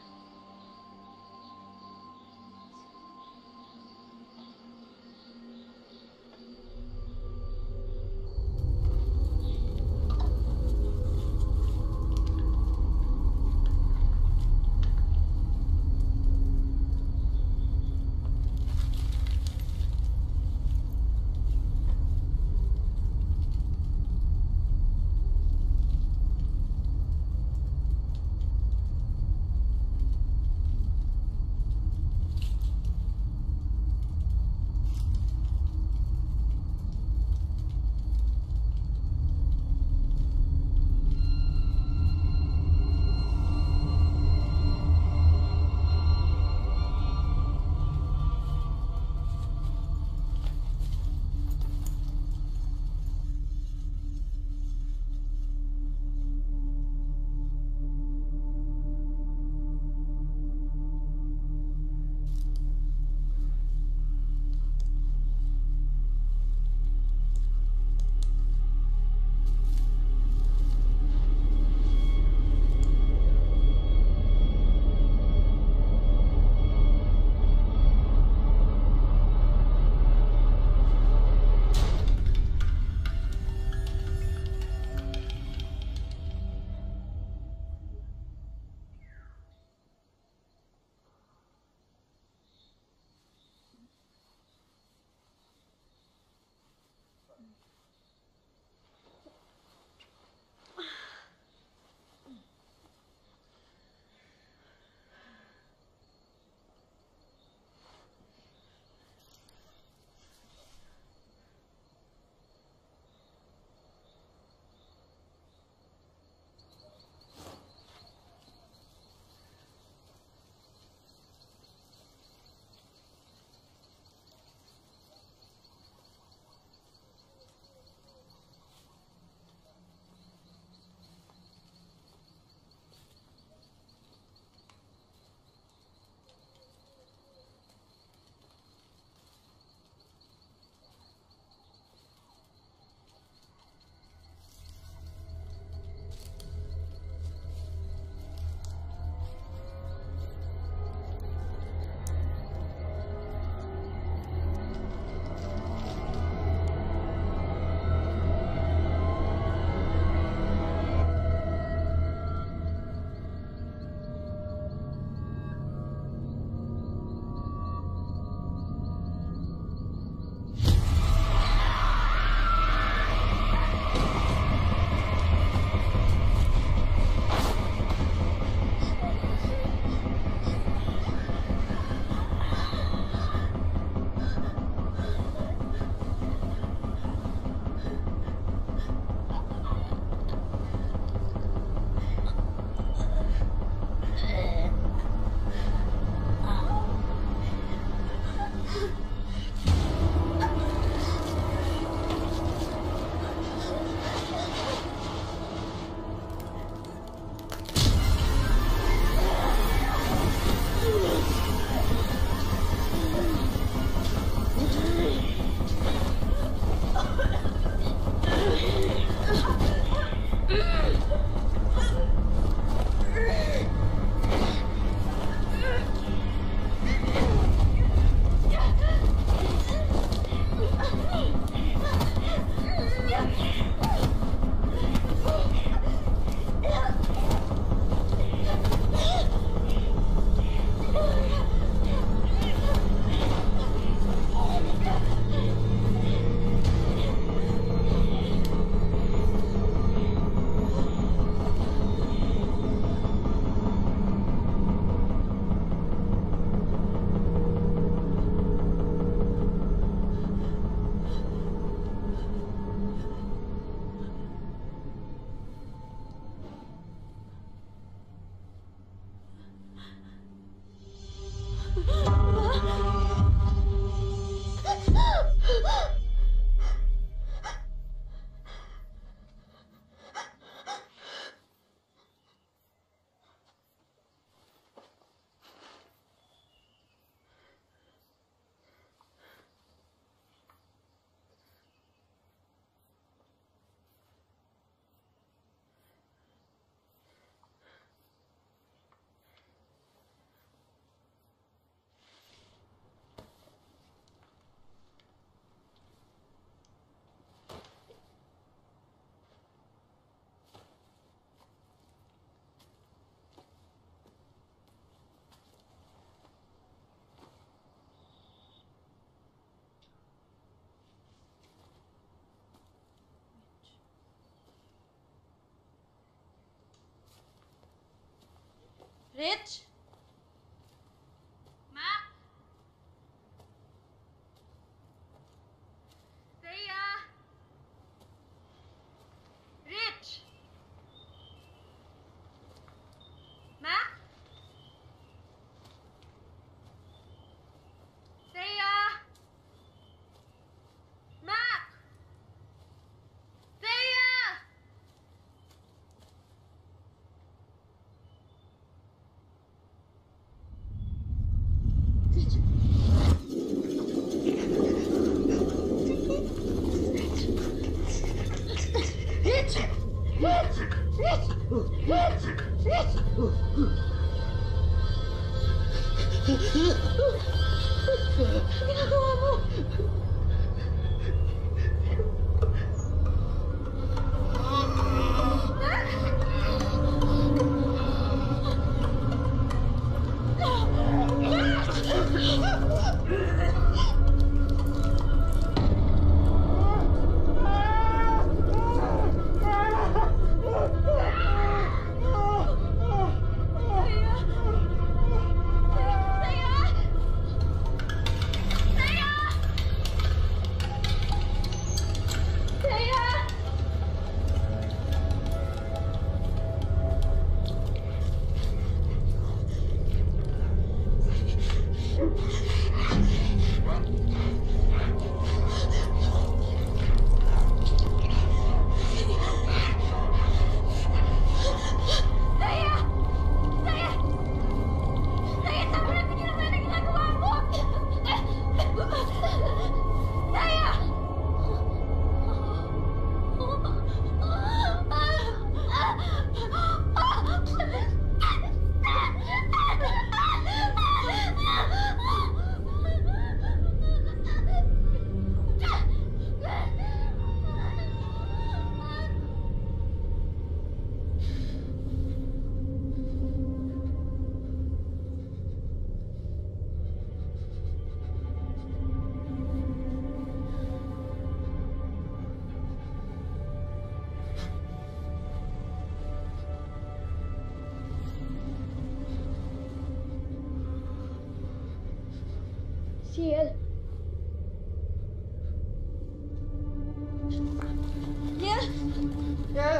[SPEAKER 7] Rich? Mac? Thea? Rich? Mac? Thea? Mac? Thea?
[SPEAKER 1] Rich! Rich! Rich! Rich! Rich! Ano ginagawa mo? Ciel.
[SPEAKER 7] Yel!
[SPEAKER 5] Yel!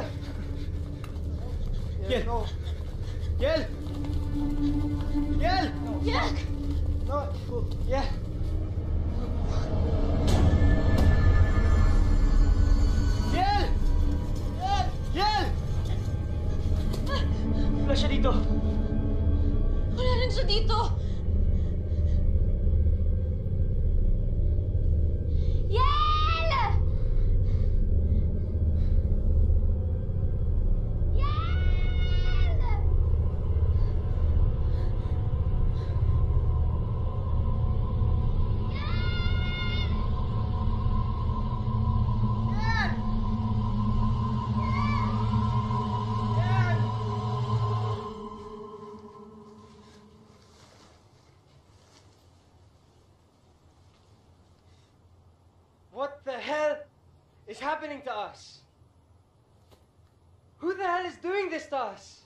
[SPEAKER 2] Yel!
[SPEAKER 5] No.
[SPEAKER 2] Yel! Yel!
[SPEAKER 7] Yel!
[SPEAKER 5] No.
[SPEAKER 2] Yel! Yel! Yel! Wala siya dito.
[SPEAKER 7] Wala rin siya dito!
[SPEAKER 1] Yel! Yel!
[SPEAKER 12] What the hell is happening to us? Who the hell is doing this to us?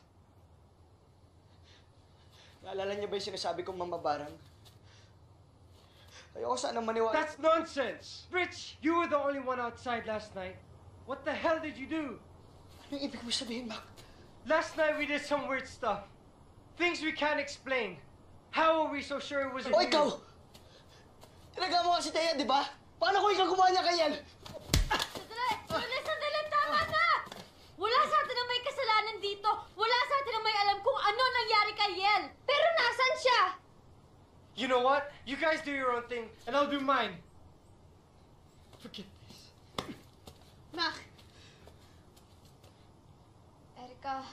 [SPEAKER 2] Naalala niyo ba yung sinasabi kong mamabarang? Ayoko sanang maniwala.
[SPEAKER 12] That's nonsense! Rich, you were the only one outside last night. What the hell did you do?
[SPEAKER 2] Anong ibig mo sabihin, Mac?
[SPEAKER 12] Last night we did some weird stuff. Things we can't explain. How are we so sure it wasn't
[SPEAKER 2] O
[SPEAKER 12] you?
[SPEAKER 2] ikaw! Talaga mo kasi Thea, di ba? Paano kung ikaw gumawa niya kay Yel?
[SPEAKER 7] Sandali! Tama na! Wala sa atin ang may kasalanan dito. Wala sa atin ang may alam kung ano nangyari kay Yel.
[SPEAKER 1] Pero nasan siya?
[SPEAKER 12] You know what? You guys do your own thing, and I'll do mine. Forget this.
[SPEAKER 7] Mac!
[SPEAKER 1] Erica,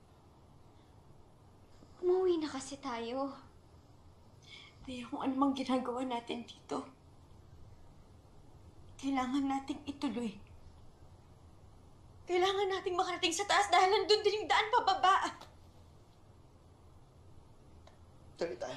[SPEAKER 1] umuwi na kasi tayo.
[SPEAKER 8] Kaya kung ano mang ginagawa natin dito, kailangan nating ituloy. Kailangan nating makarating sa taas dahil nandun din yung daan pababa.
[SPEAKER 2] Tuloy tayo.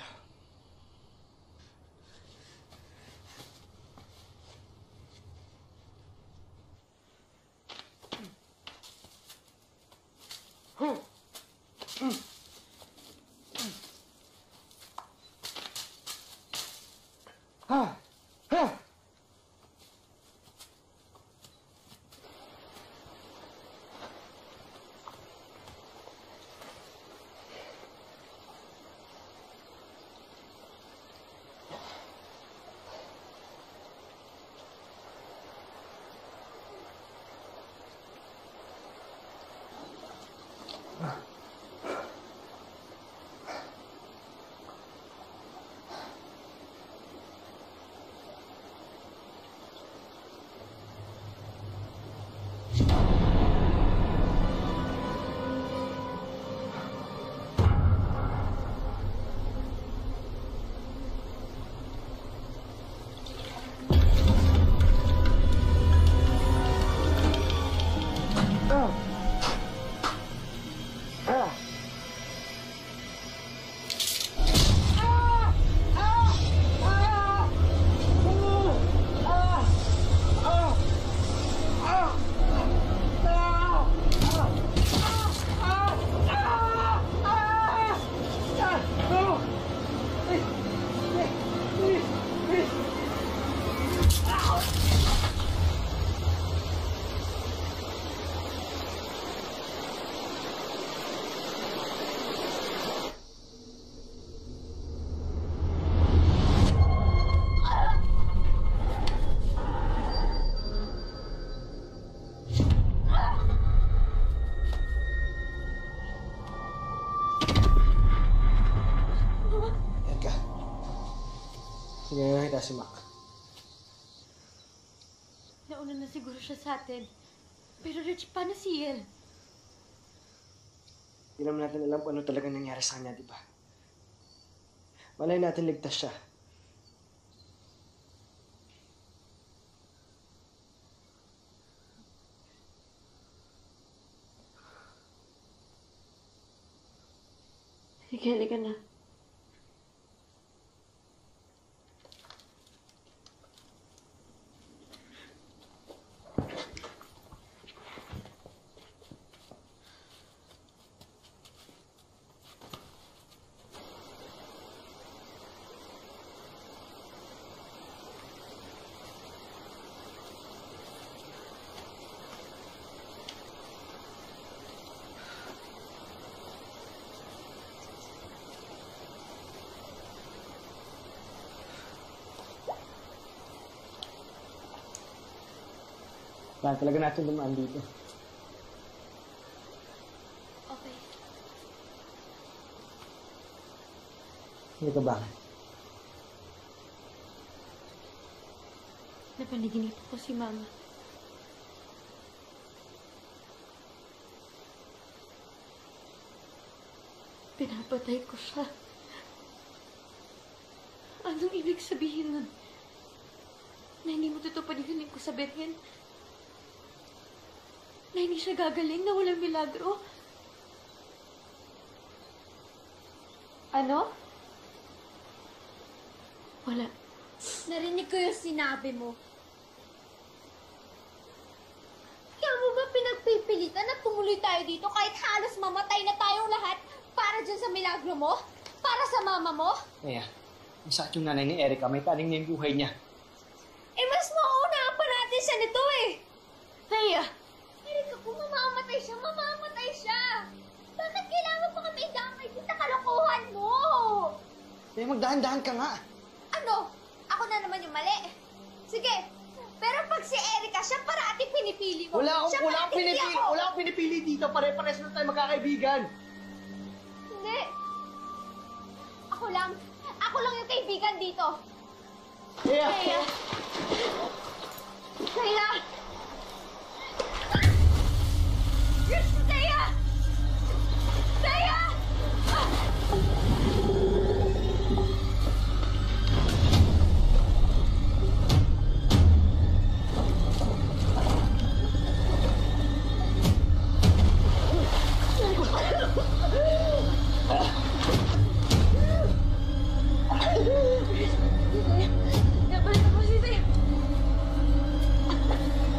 [SPEAKER 9] Sige, nakita si Mac.
[SPEAKER 1] Nauna na siguro siya sa atin. Pero Rich, paano si El?
[SPEAKER 9] Hindi naman natin alam kung ano talaga nangyari sa kanya, di ba? Malay natin ligtas siya.
[SPEAKER 1] Sige, halika na.
[SPEAKER 9] Kaya talaga natin dumaan dito.
[SPEAKER 1] Okay.
[SPEAKER 9] Hindi ka bakit?
[SPEAKER 1] Napaniginip ko si Mama. Pinapatay ko siya. Anong ibig sabihin nun? Na hindi mo tutupanin ko sabihin? Na hindi siya gagaling, na walang milagro? Ano? Wala.
[SPEAKER 7] Narinig ko yung sinabi mo.
[SPEAKER 1] Kaya mo ba pinagpipilitan na tumuloy tayo dito kahit halos mamatay na tayong lahat para dyan sa milagro mo? Para sa mama mo?
[SPEAKER 9] Kaya, masakit yung nanay ni Erica, may taling na yung buhay niya.
[SPEAKER 1] Eh, mas mauunaan pa natin siya nito eh! Naya! Erika, kung mamamatay siya! Bakit kailangan pa kami idamay sa kalokohan mo?
[SPEAKER 9] Eh, magdahan-dahan ka nga.
[SPEAKER 1] Ano? Ako na naman yung mali. Sige, pero pag si Erika, siya parati pinipili mo.
[SPEAKER 9] Wala
[SPEAKER 1] Siya
[SPEAKER 9] akong
[SPEAKER 1] parati
[SPEAKER 9] pinipili.
[SPEAKER 1] ako.
[SPEAKER 9] Wala akong pinipili dito. Pare-pares na tayo magkakaibigan.
[SPEAKER 1] Hindi. Ako lang yung kaibigan dito.
[SPEAKER 9] Kaya!
[SPEAKER 1] Kaya! Yes, Kaya! Kaya! Balik ako si Tay.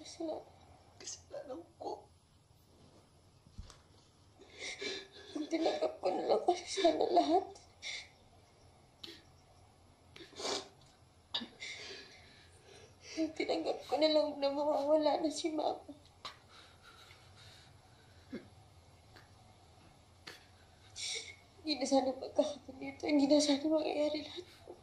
[SPEAKER 13] Kasalanan ko. Kung tinanggap ko na lang kasi sana lahat. Kung tinanggap ko na lang na mawawala na si Mama. Hindi na sana magkakaroon dito. Hindi na sana mangyayari lahat.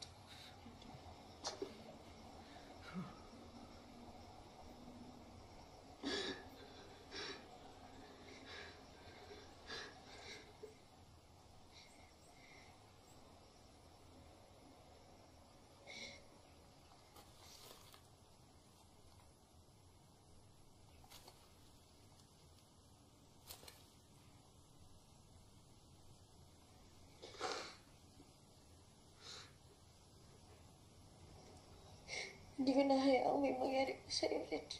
[SPEAKER 13] Hindi ko na hayaang may mangyari pa sa'yo, Rich.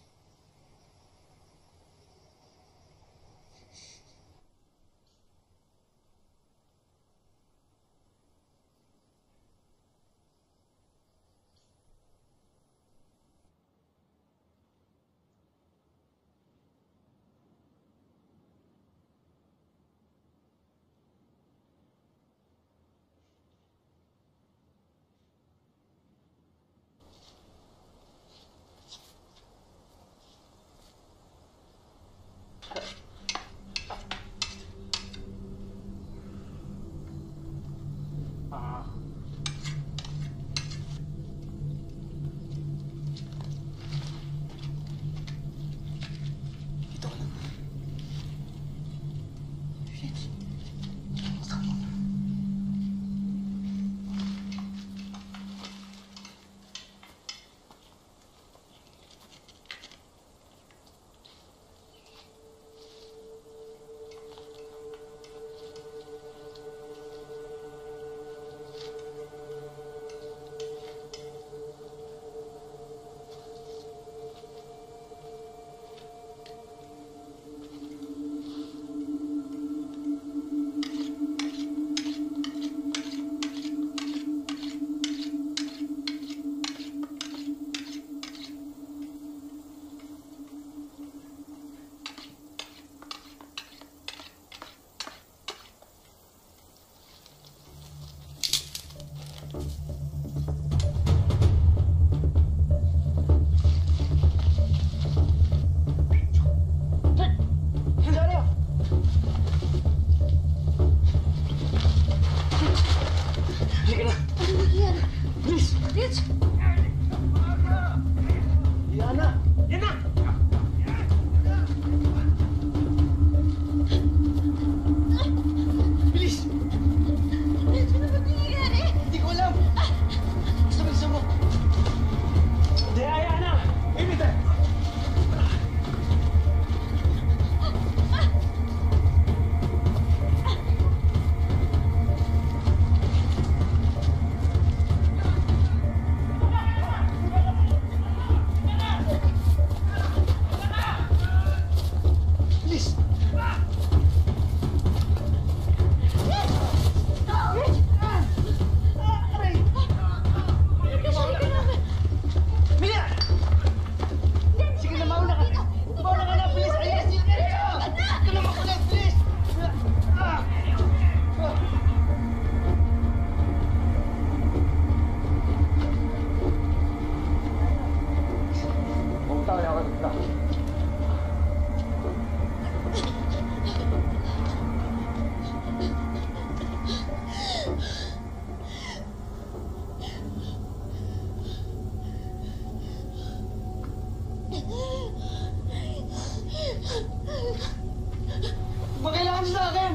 [SPEAKER 5] Magkailangan sa akin!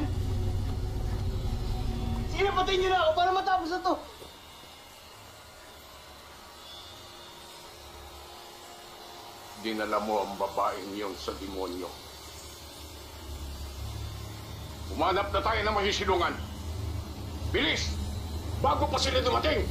[SPEAKER 5] Sige na, patayin niyo na ako para matapos na to!
[SPEAKER 14] Dinala mo ang babaeng iyon sa demonyo. Umanap na tayo ng mahisilungan. Bilis! Bago pa sila dumating!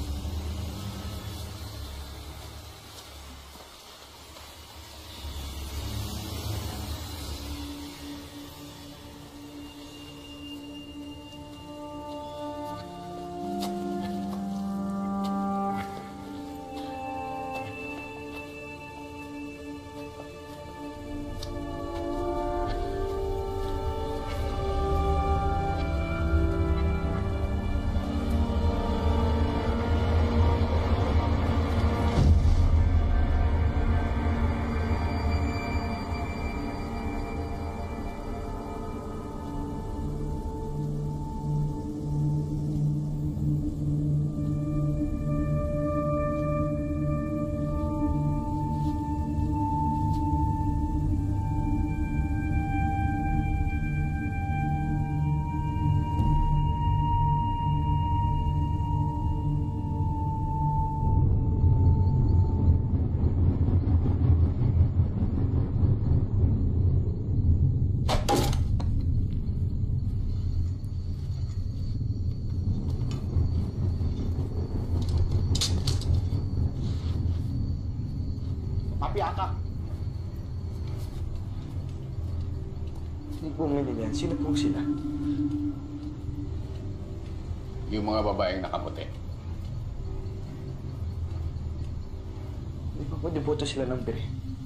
[SPEAKER 11] Makapya ka.
[SPEAKER 9] Hindi po maintindihan. Sino po sila?
[SPEAKER 14] Yung mga babaeng nakaputi.
[SPEAKER 9] Hindi pa po deboto sila ng bire.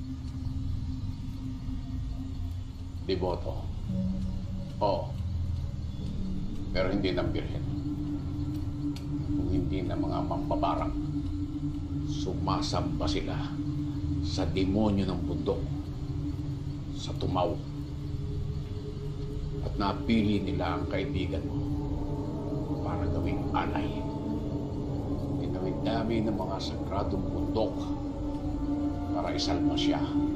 [SPEAKER 14] Deboto. Oo. Pero hindi ng birhen. Kung hindi na mga mambabarang. Sumasamba sila sa demonyo ng bundok. Sa tumaw. At napili nila ang kaibigan mo para gawing alay. Tinawid namin ng mga sagradong bundok para isalma siya.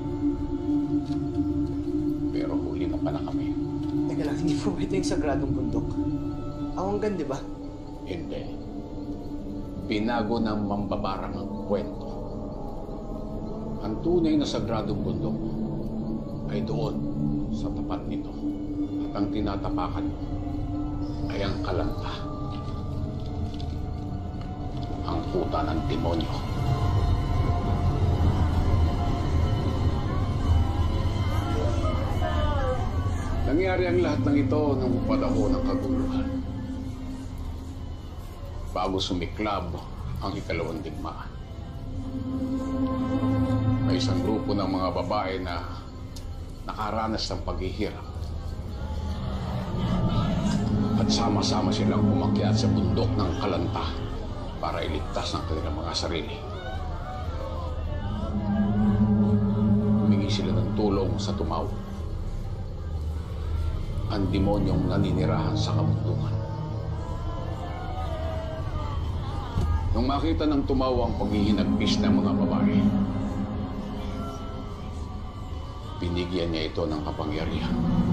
[SPEAKER 14] Pero huli na pala kami.
[SPEAKER 9] Teka lang, hindi po ito yung sagradong bundok. Awanggan, di ba?
[SPEAKER 14] Hindi. Binago ng mambabarang ang kwento. Ang tunay na sagradong bundok ay doon sa tapat nito. At ang tinatapakan mo ay ang kalanta. Ang kuta ng demonyo. Nangyari ang lahat ng ito nung panahon ng kaguluhan. Bago sumiklab ang ikalawang digmaan. May isang grupo ng mga babae na nakaranas ng paghihirap. At sama-sama silang umakyat sa bundok ng kalanta para iligtas ang kanilang mga sarili. Humingi sila ng tulong sa tumaw. Ang demonyong naninirahan sa kabundukan. Nung makita ng tumaw ang paghihinagpis ng mga babae, binigyan niya ito ng kapangyarihan.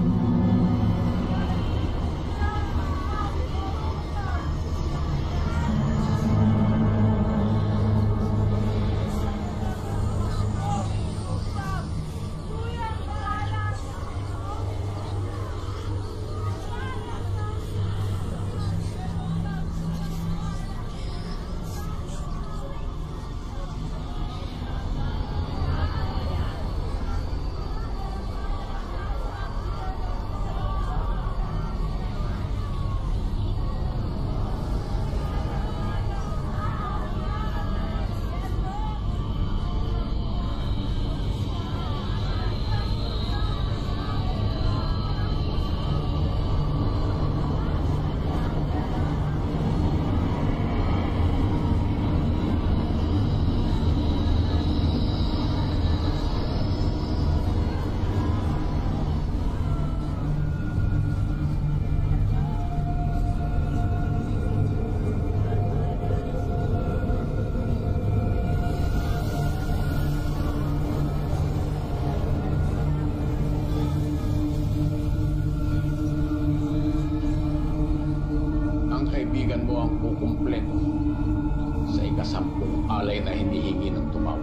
[SPEAKER 14] Kaibigan mo ang kukumpleto sa ikasampung alay na hinihingi ng tumaw.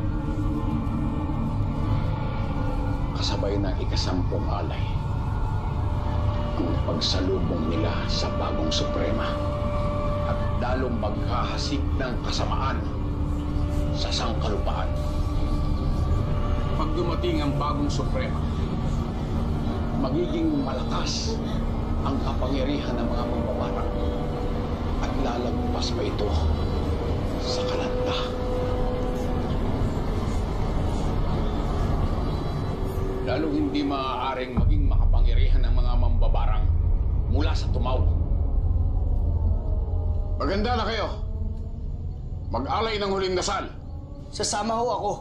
[SPEAKER 14] Kasabay ng ikasampung alay ang pagsalubong nila sa bagong suprema at dalong maghahasik ng kasamaan sa sangkalupaan. Pag dumating ang bagong suprema, magiging malakas ang kapangyarihan ng mga mambabarang at lalagpas pa ito sa kalanta. Lalong hindi maaaring maging makapangyarihan ng mga mambabarang mula sa tumaw. Maganda na kayo. Mag-alay ng huling dasal.
[SPEAKER 9] Sasama ho ako.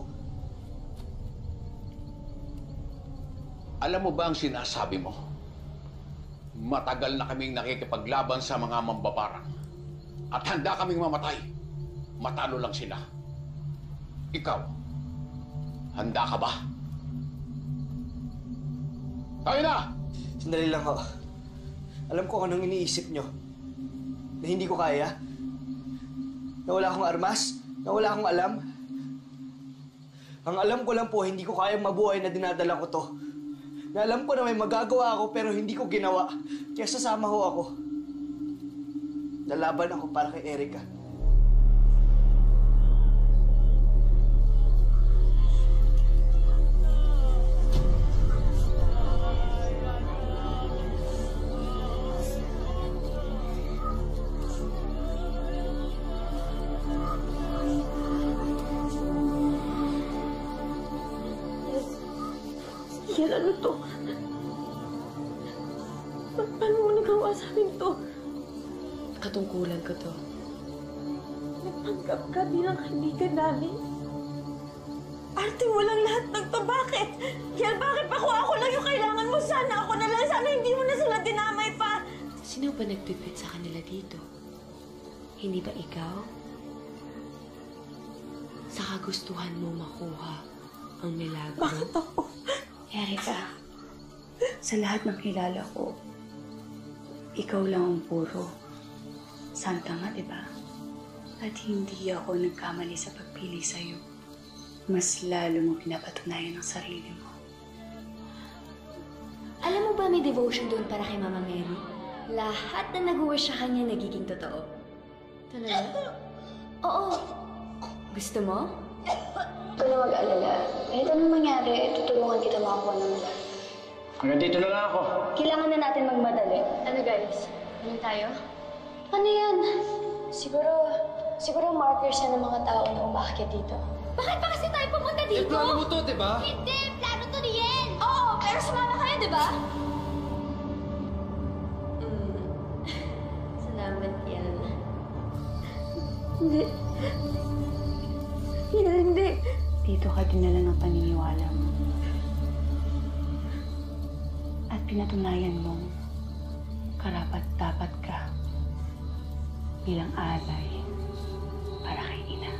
[SPEAKER 14] Alam mo ba ang sinasabi mo? Matagal na kaming nakikipaglaban sa mga mambabarang. At handa kaming mamatay. Matalo lang sila. Ikaw, handa ka ba? Tayo na!
[SPEAKER 9] Sandali lang ho. Alam ko anong iniisip nyo. Na hindi ko kaya. Na wala akong armas. Na wala akong alam. Ang alam ko lang po, hindi ko kayang mabuhay na dinadala ko to. Na alam ko na may magagawa ako pero hindi ko ginawa. Kaya sasama ho ako. Lalaban ako para kay Erica.
[SPEAKER 8] Miguel, ano to? Paano mo nagawa sa amin to? Katungkulan ko to. Nagpanggap ka bilang kaibigan namin? Arte mo lang lahat ng to. Bakit? Kiel, bakit pa kung ako lang yung kailangan mo? Sana ako na lang. Sana hindi mo na sila dinamay pa. Sino ba nagpipit sa kanila dito? Hindi ba ikaw? Sa kagustuhan mo makuha ang milagro? Bakit ako?
[SPEAKER 15] Erika, sa lahat ng kilala ko, ikaw lang ang puro. Santa nga, di ba? At hindi ako nagkamali sa pagpili sa'yo. Mas lalo mo pinapatunayan ang sarili mo.
[SPEAKER 7] Alam mo ba may devotion doon para kay Mama Mary? Lahat na nag-wish sa kanya nagiging totoo. Talaga? Oo. Gusto mo?
[SPEAKER 15] Huwag na mag-alala. Kahit anong mangyari, tutulungan kita makakuha ng lugar.
[SPEAKER 11] Hanggang dito na lang ako.
[SPEAKER 15] Kailangan na natin magmadali.
[SPEAKER 7] Ano guys? Ano tayo?
[SPEAKER 15] Ano yan? Siguro markers yan ng mga tao na umakyat dito.
[SPEAKER 1] Bakit pa kasi tayo pumunta dito?
[SPEAKER 5] plano mo to, di ba?
[SPEAKER 1] Hindi! Plano to ni Yen!
[SPEAKER 7] Oo, pero sumama kayo, di ba?
[SPEAKER 8] Salamat yan.
[SPEAKER 15] Hindi. Hindi. Dito ka dinala ng paniniwala mo. At pinatunayan mong karapat-dapat ka bilang alay para kay Ina.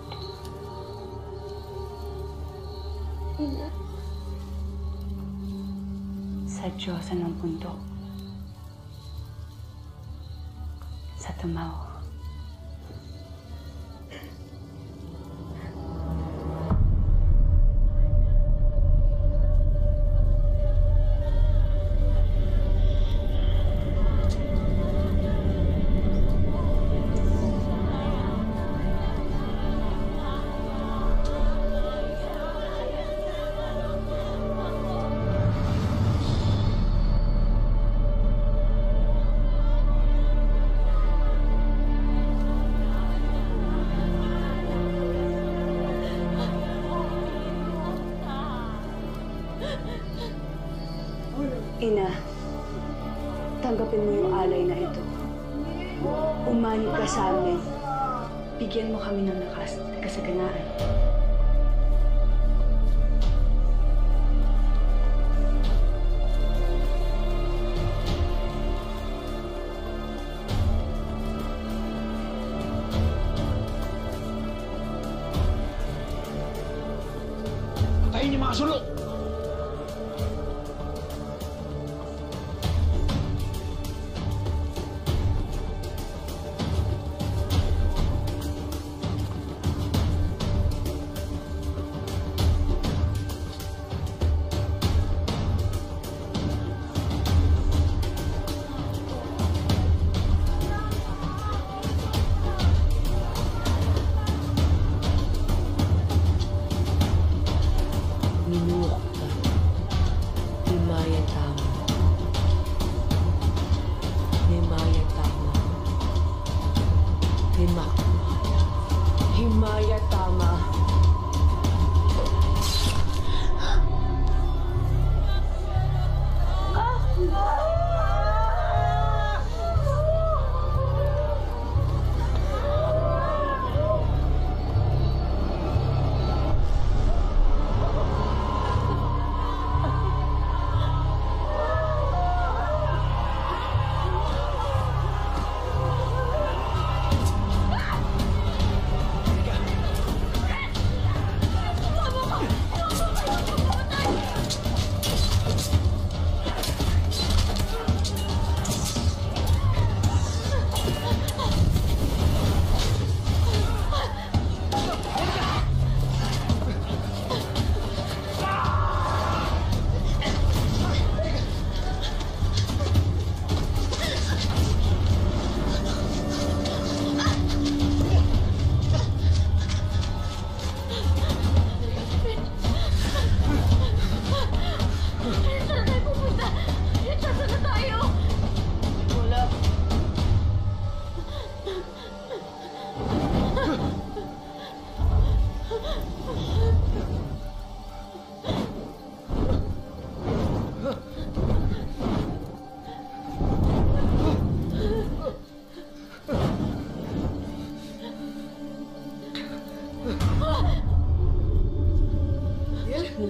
[SPEAKER 7] Ina?
[SPEAKER 15] Sa Diyosa ng bundok. Sa Tumaw. Ina, tanggapin mo yung alay na ito. Umanib ka sa amin. Bigyan mo kami ng lakas at kasaganaan.
[SPEAKER 14] Patayin niyo mga sulok!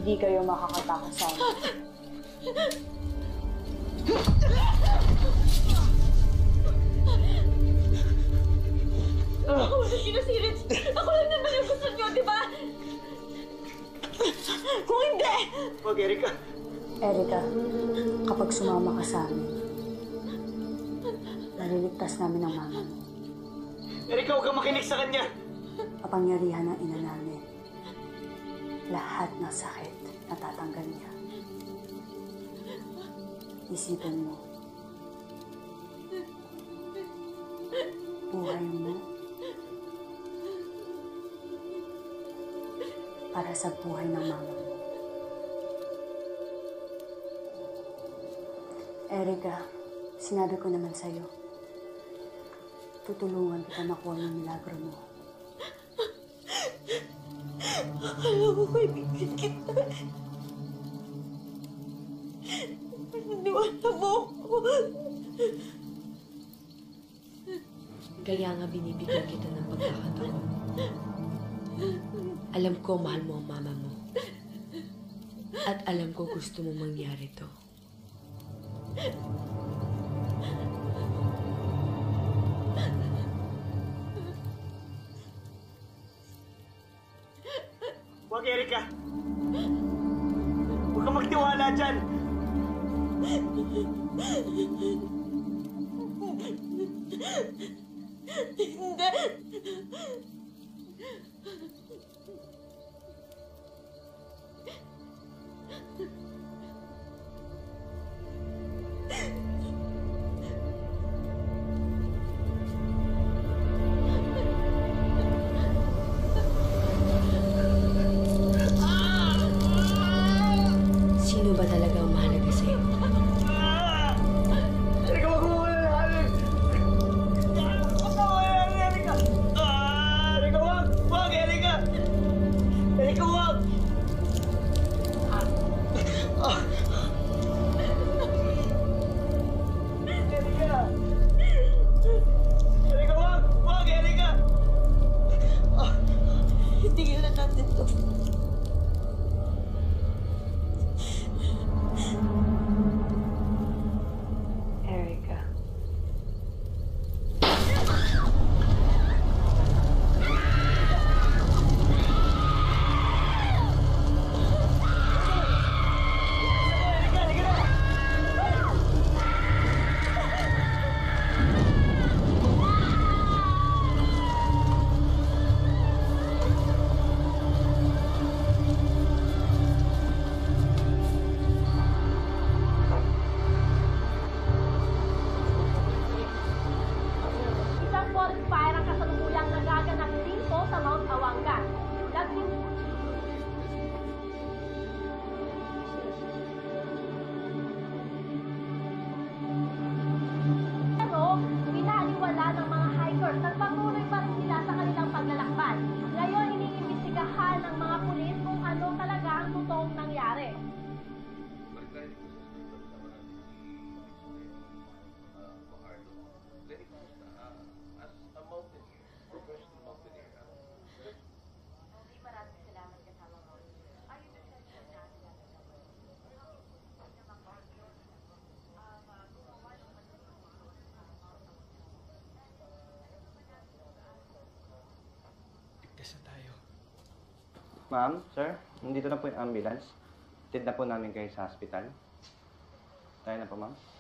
[SPEAKER 15] hindi kayo makakatakas sa amin.
[SPEAKER 8] Ako wala sinasirit. Ako lang naman ang gusto nyo, di ba? Kung hindi!
[SPEAKER 9] Wag, Erika.
[SPEAKER 15] Erika, kapag sumama ka sa amin, naliligtas namin ang mama mo.
[SPEAKER 9] Erika, huwag kang makinig sa kanya.
[SPEAKER 15] Kapangyarihan ng ina namin. Lahat ng sakit natatanggal niya. Isipin mo, buhay mo para sa buhay ng mama mo. Erika, sinabi ko naman sa'yo, tutulungan kita makuha ng milagro mo.
[SPEAKER 8] Akala ko kaibigan kita. Naniwala mo ako.
[SPEAKER 16] Kaya nga binibigyan kita ng pagkakataon. Alam ko mahal mo ang mama mo. At alam ko gusto mo mangyari to.
[SPEAKER 9] Wag, Erika. Huwag kang magtiwala dyan.
[SPEAKER 8] Hindi.
[SPEAKER 16] Sino ba talaga ang mahalaga sa'yo?
[SPEAKER 9] Erika, wag mo malalahanin. Wag mo malalahanin, Erika. Erika, wag. Wag, Erika. Erika, wag. Erika. Erika, wag. Wag, Erika.
[SPEAKER 8] Tigil na natin to.
[SPEAKER 15] Erika.
[SPEAKER 17] Isang forest fire ang kasalukuyang nagaganap dito sa Mount Awanga. Love you. Pero, pinaniwala ng mga hikers at patuloy pa rin sila sa kanilang paglalakbay. Ngayon, iniimbestigahan ng mga pulis kung ano talaga ang totoong nangyari.
[SPEAKER 2] Ligtas na tayo.
[SPEAKER 9] Ma'am, sir, nandito na po yung ambulance. Tid na po namin kayo sa hospital. Tayo na po, ma'am.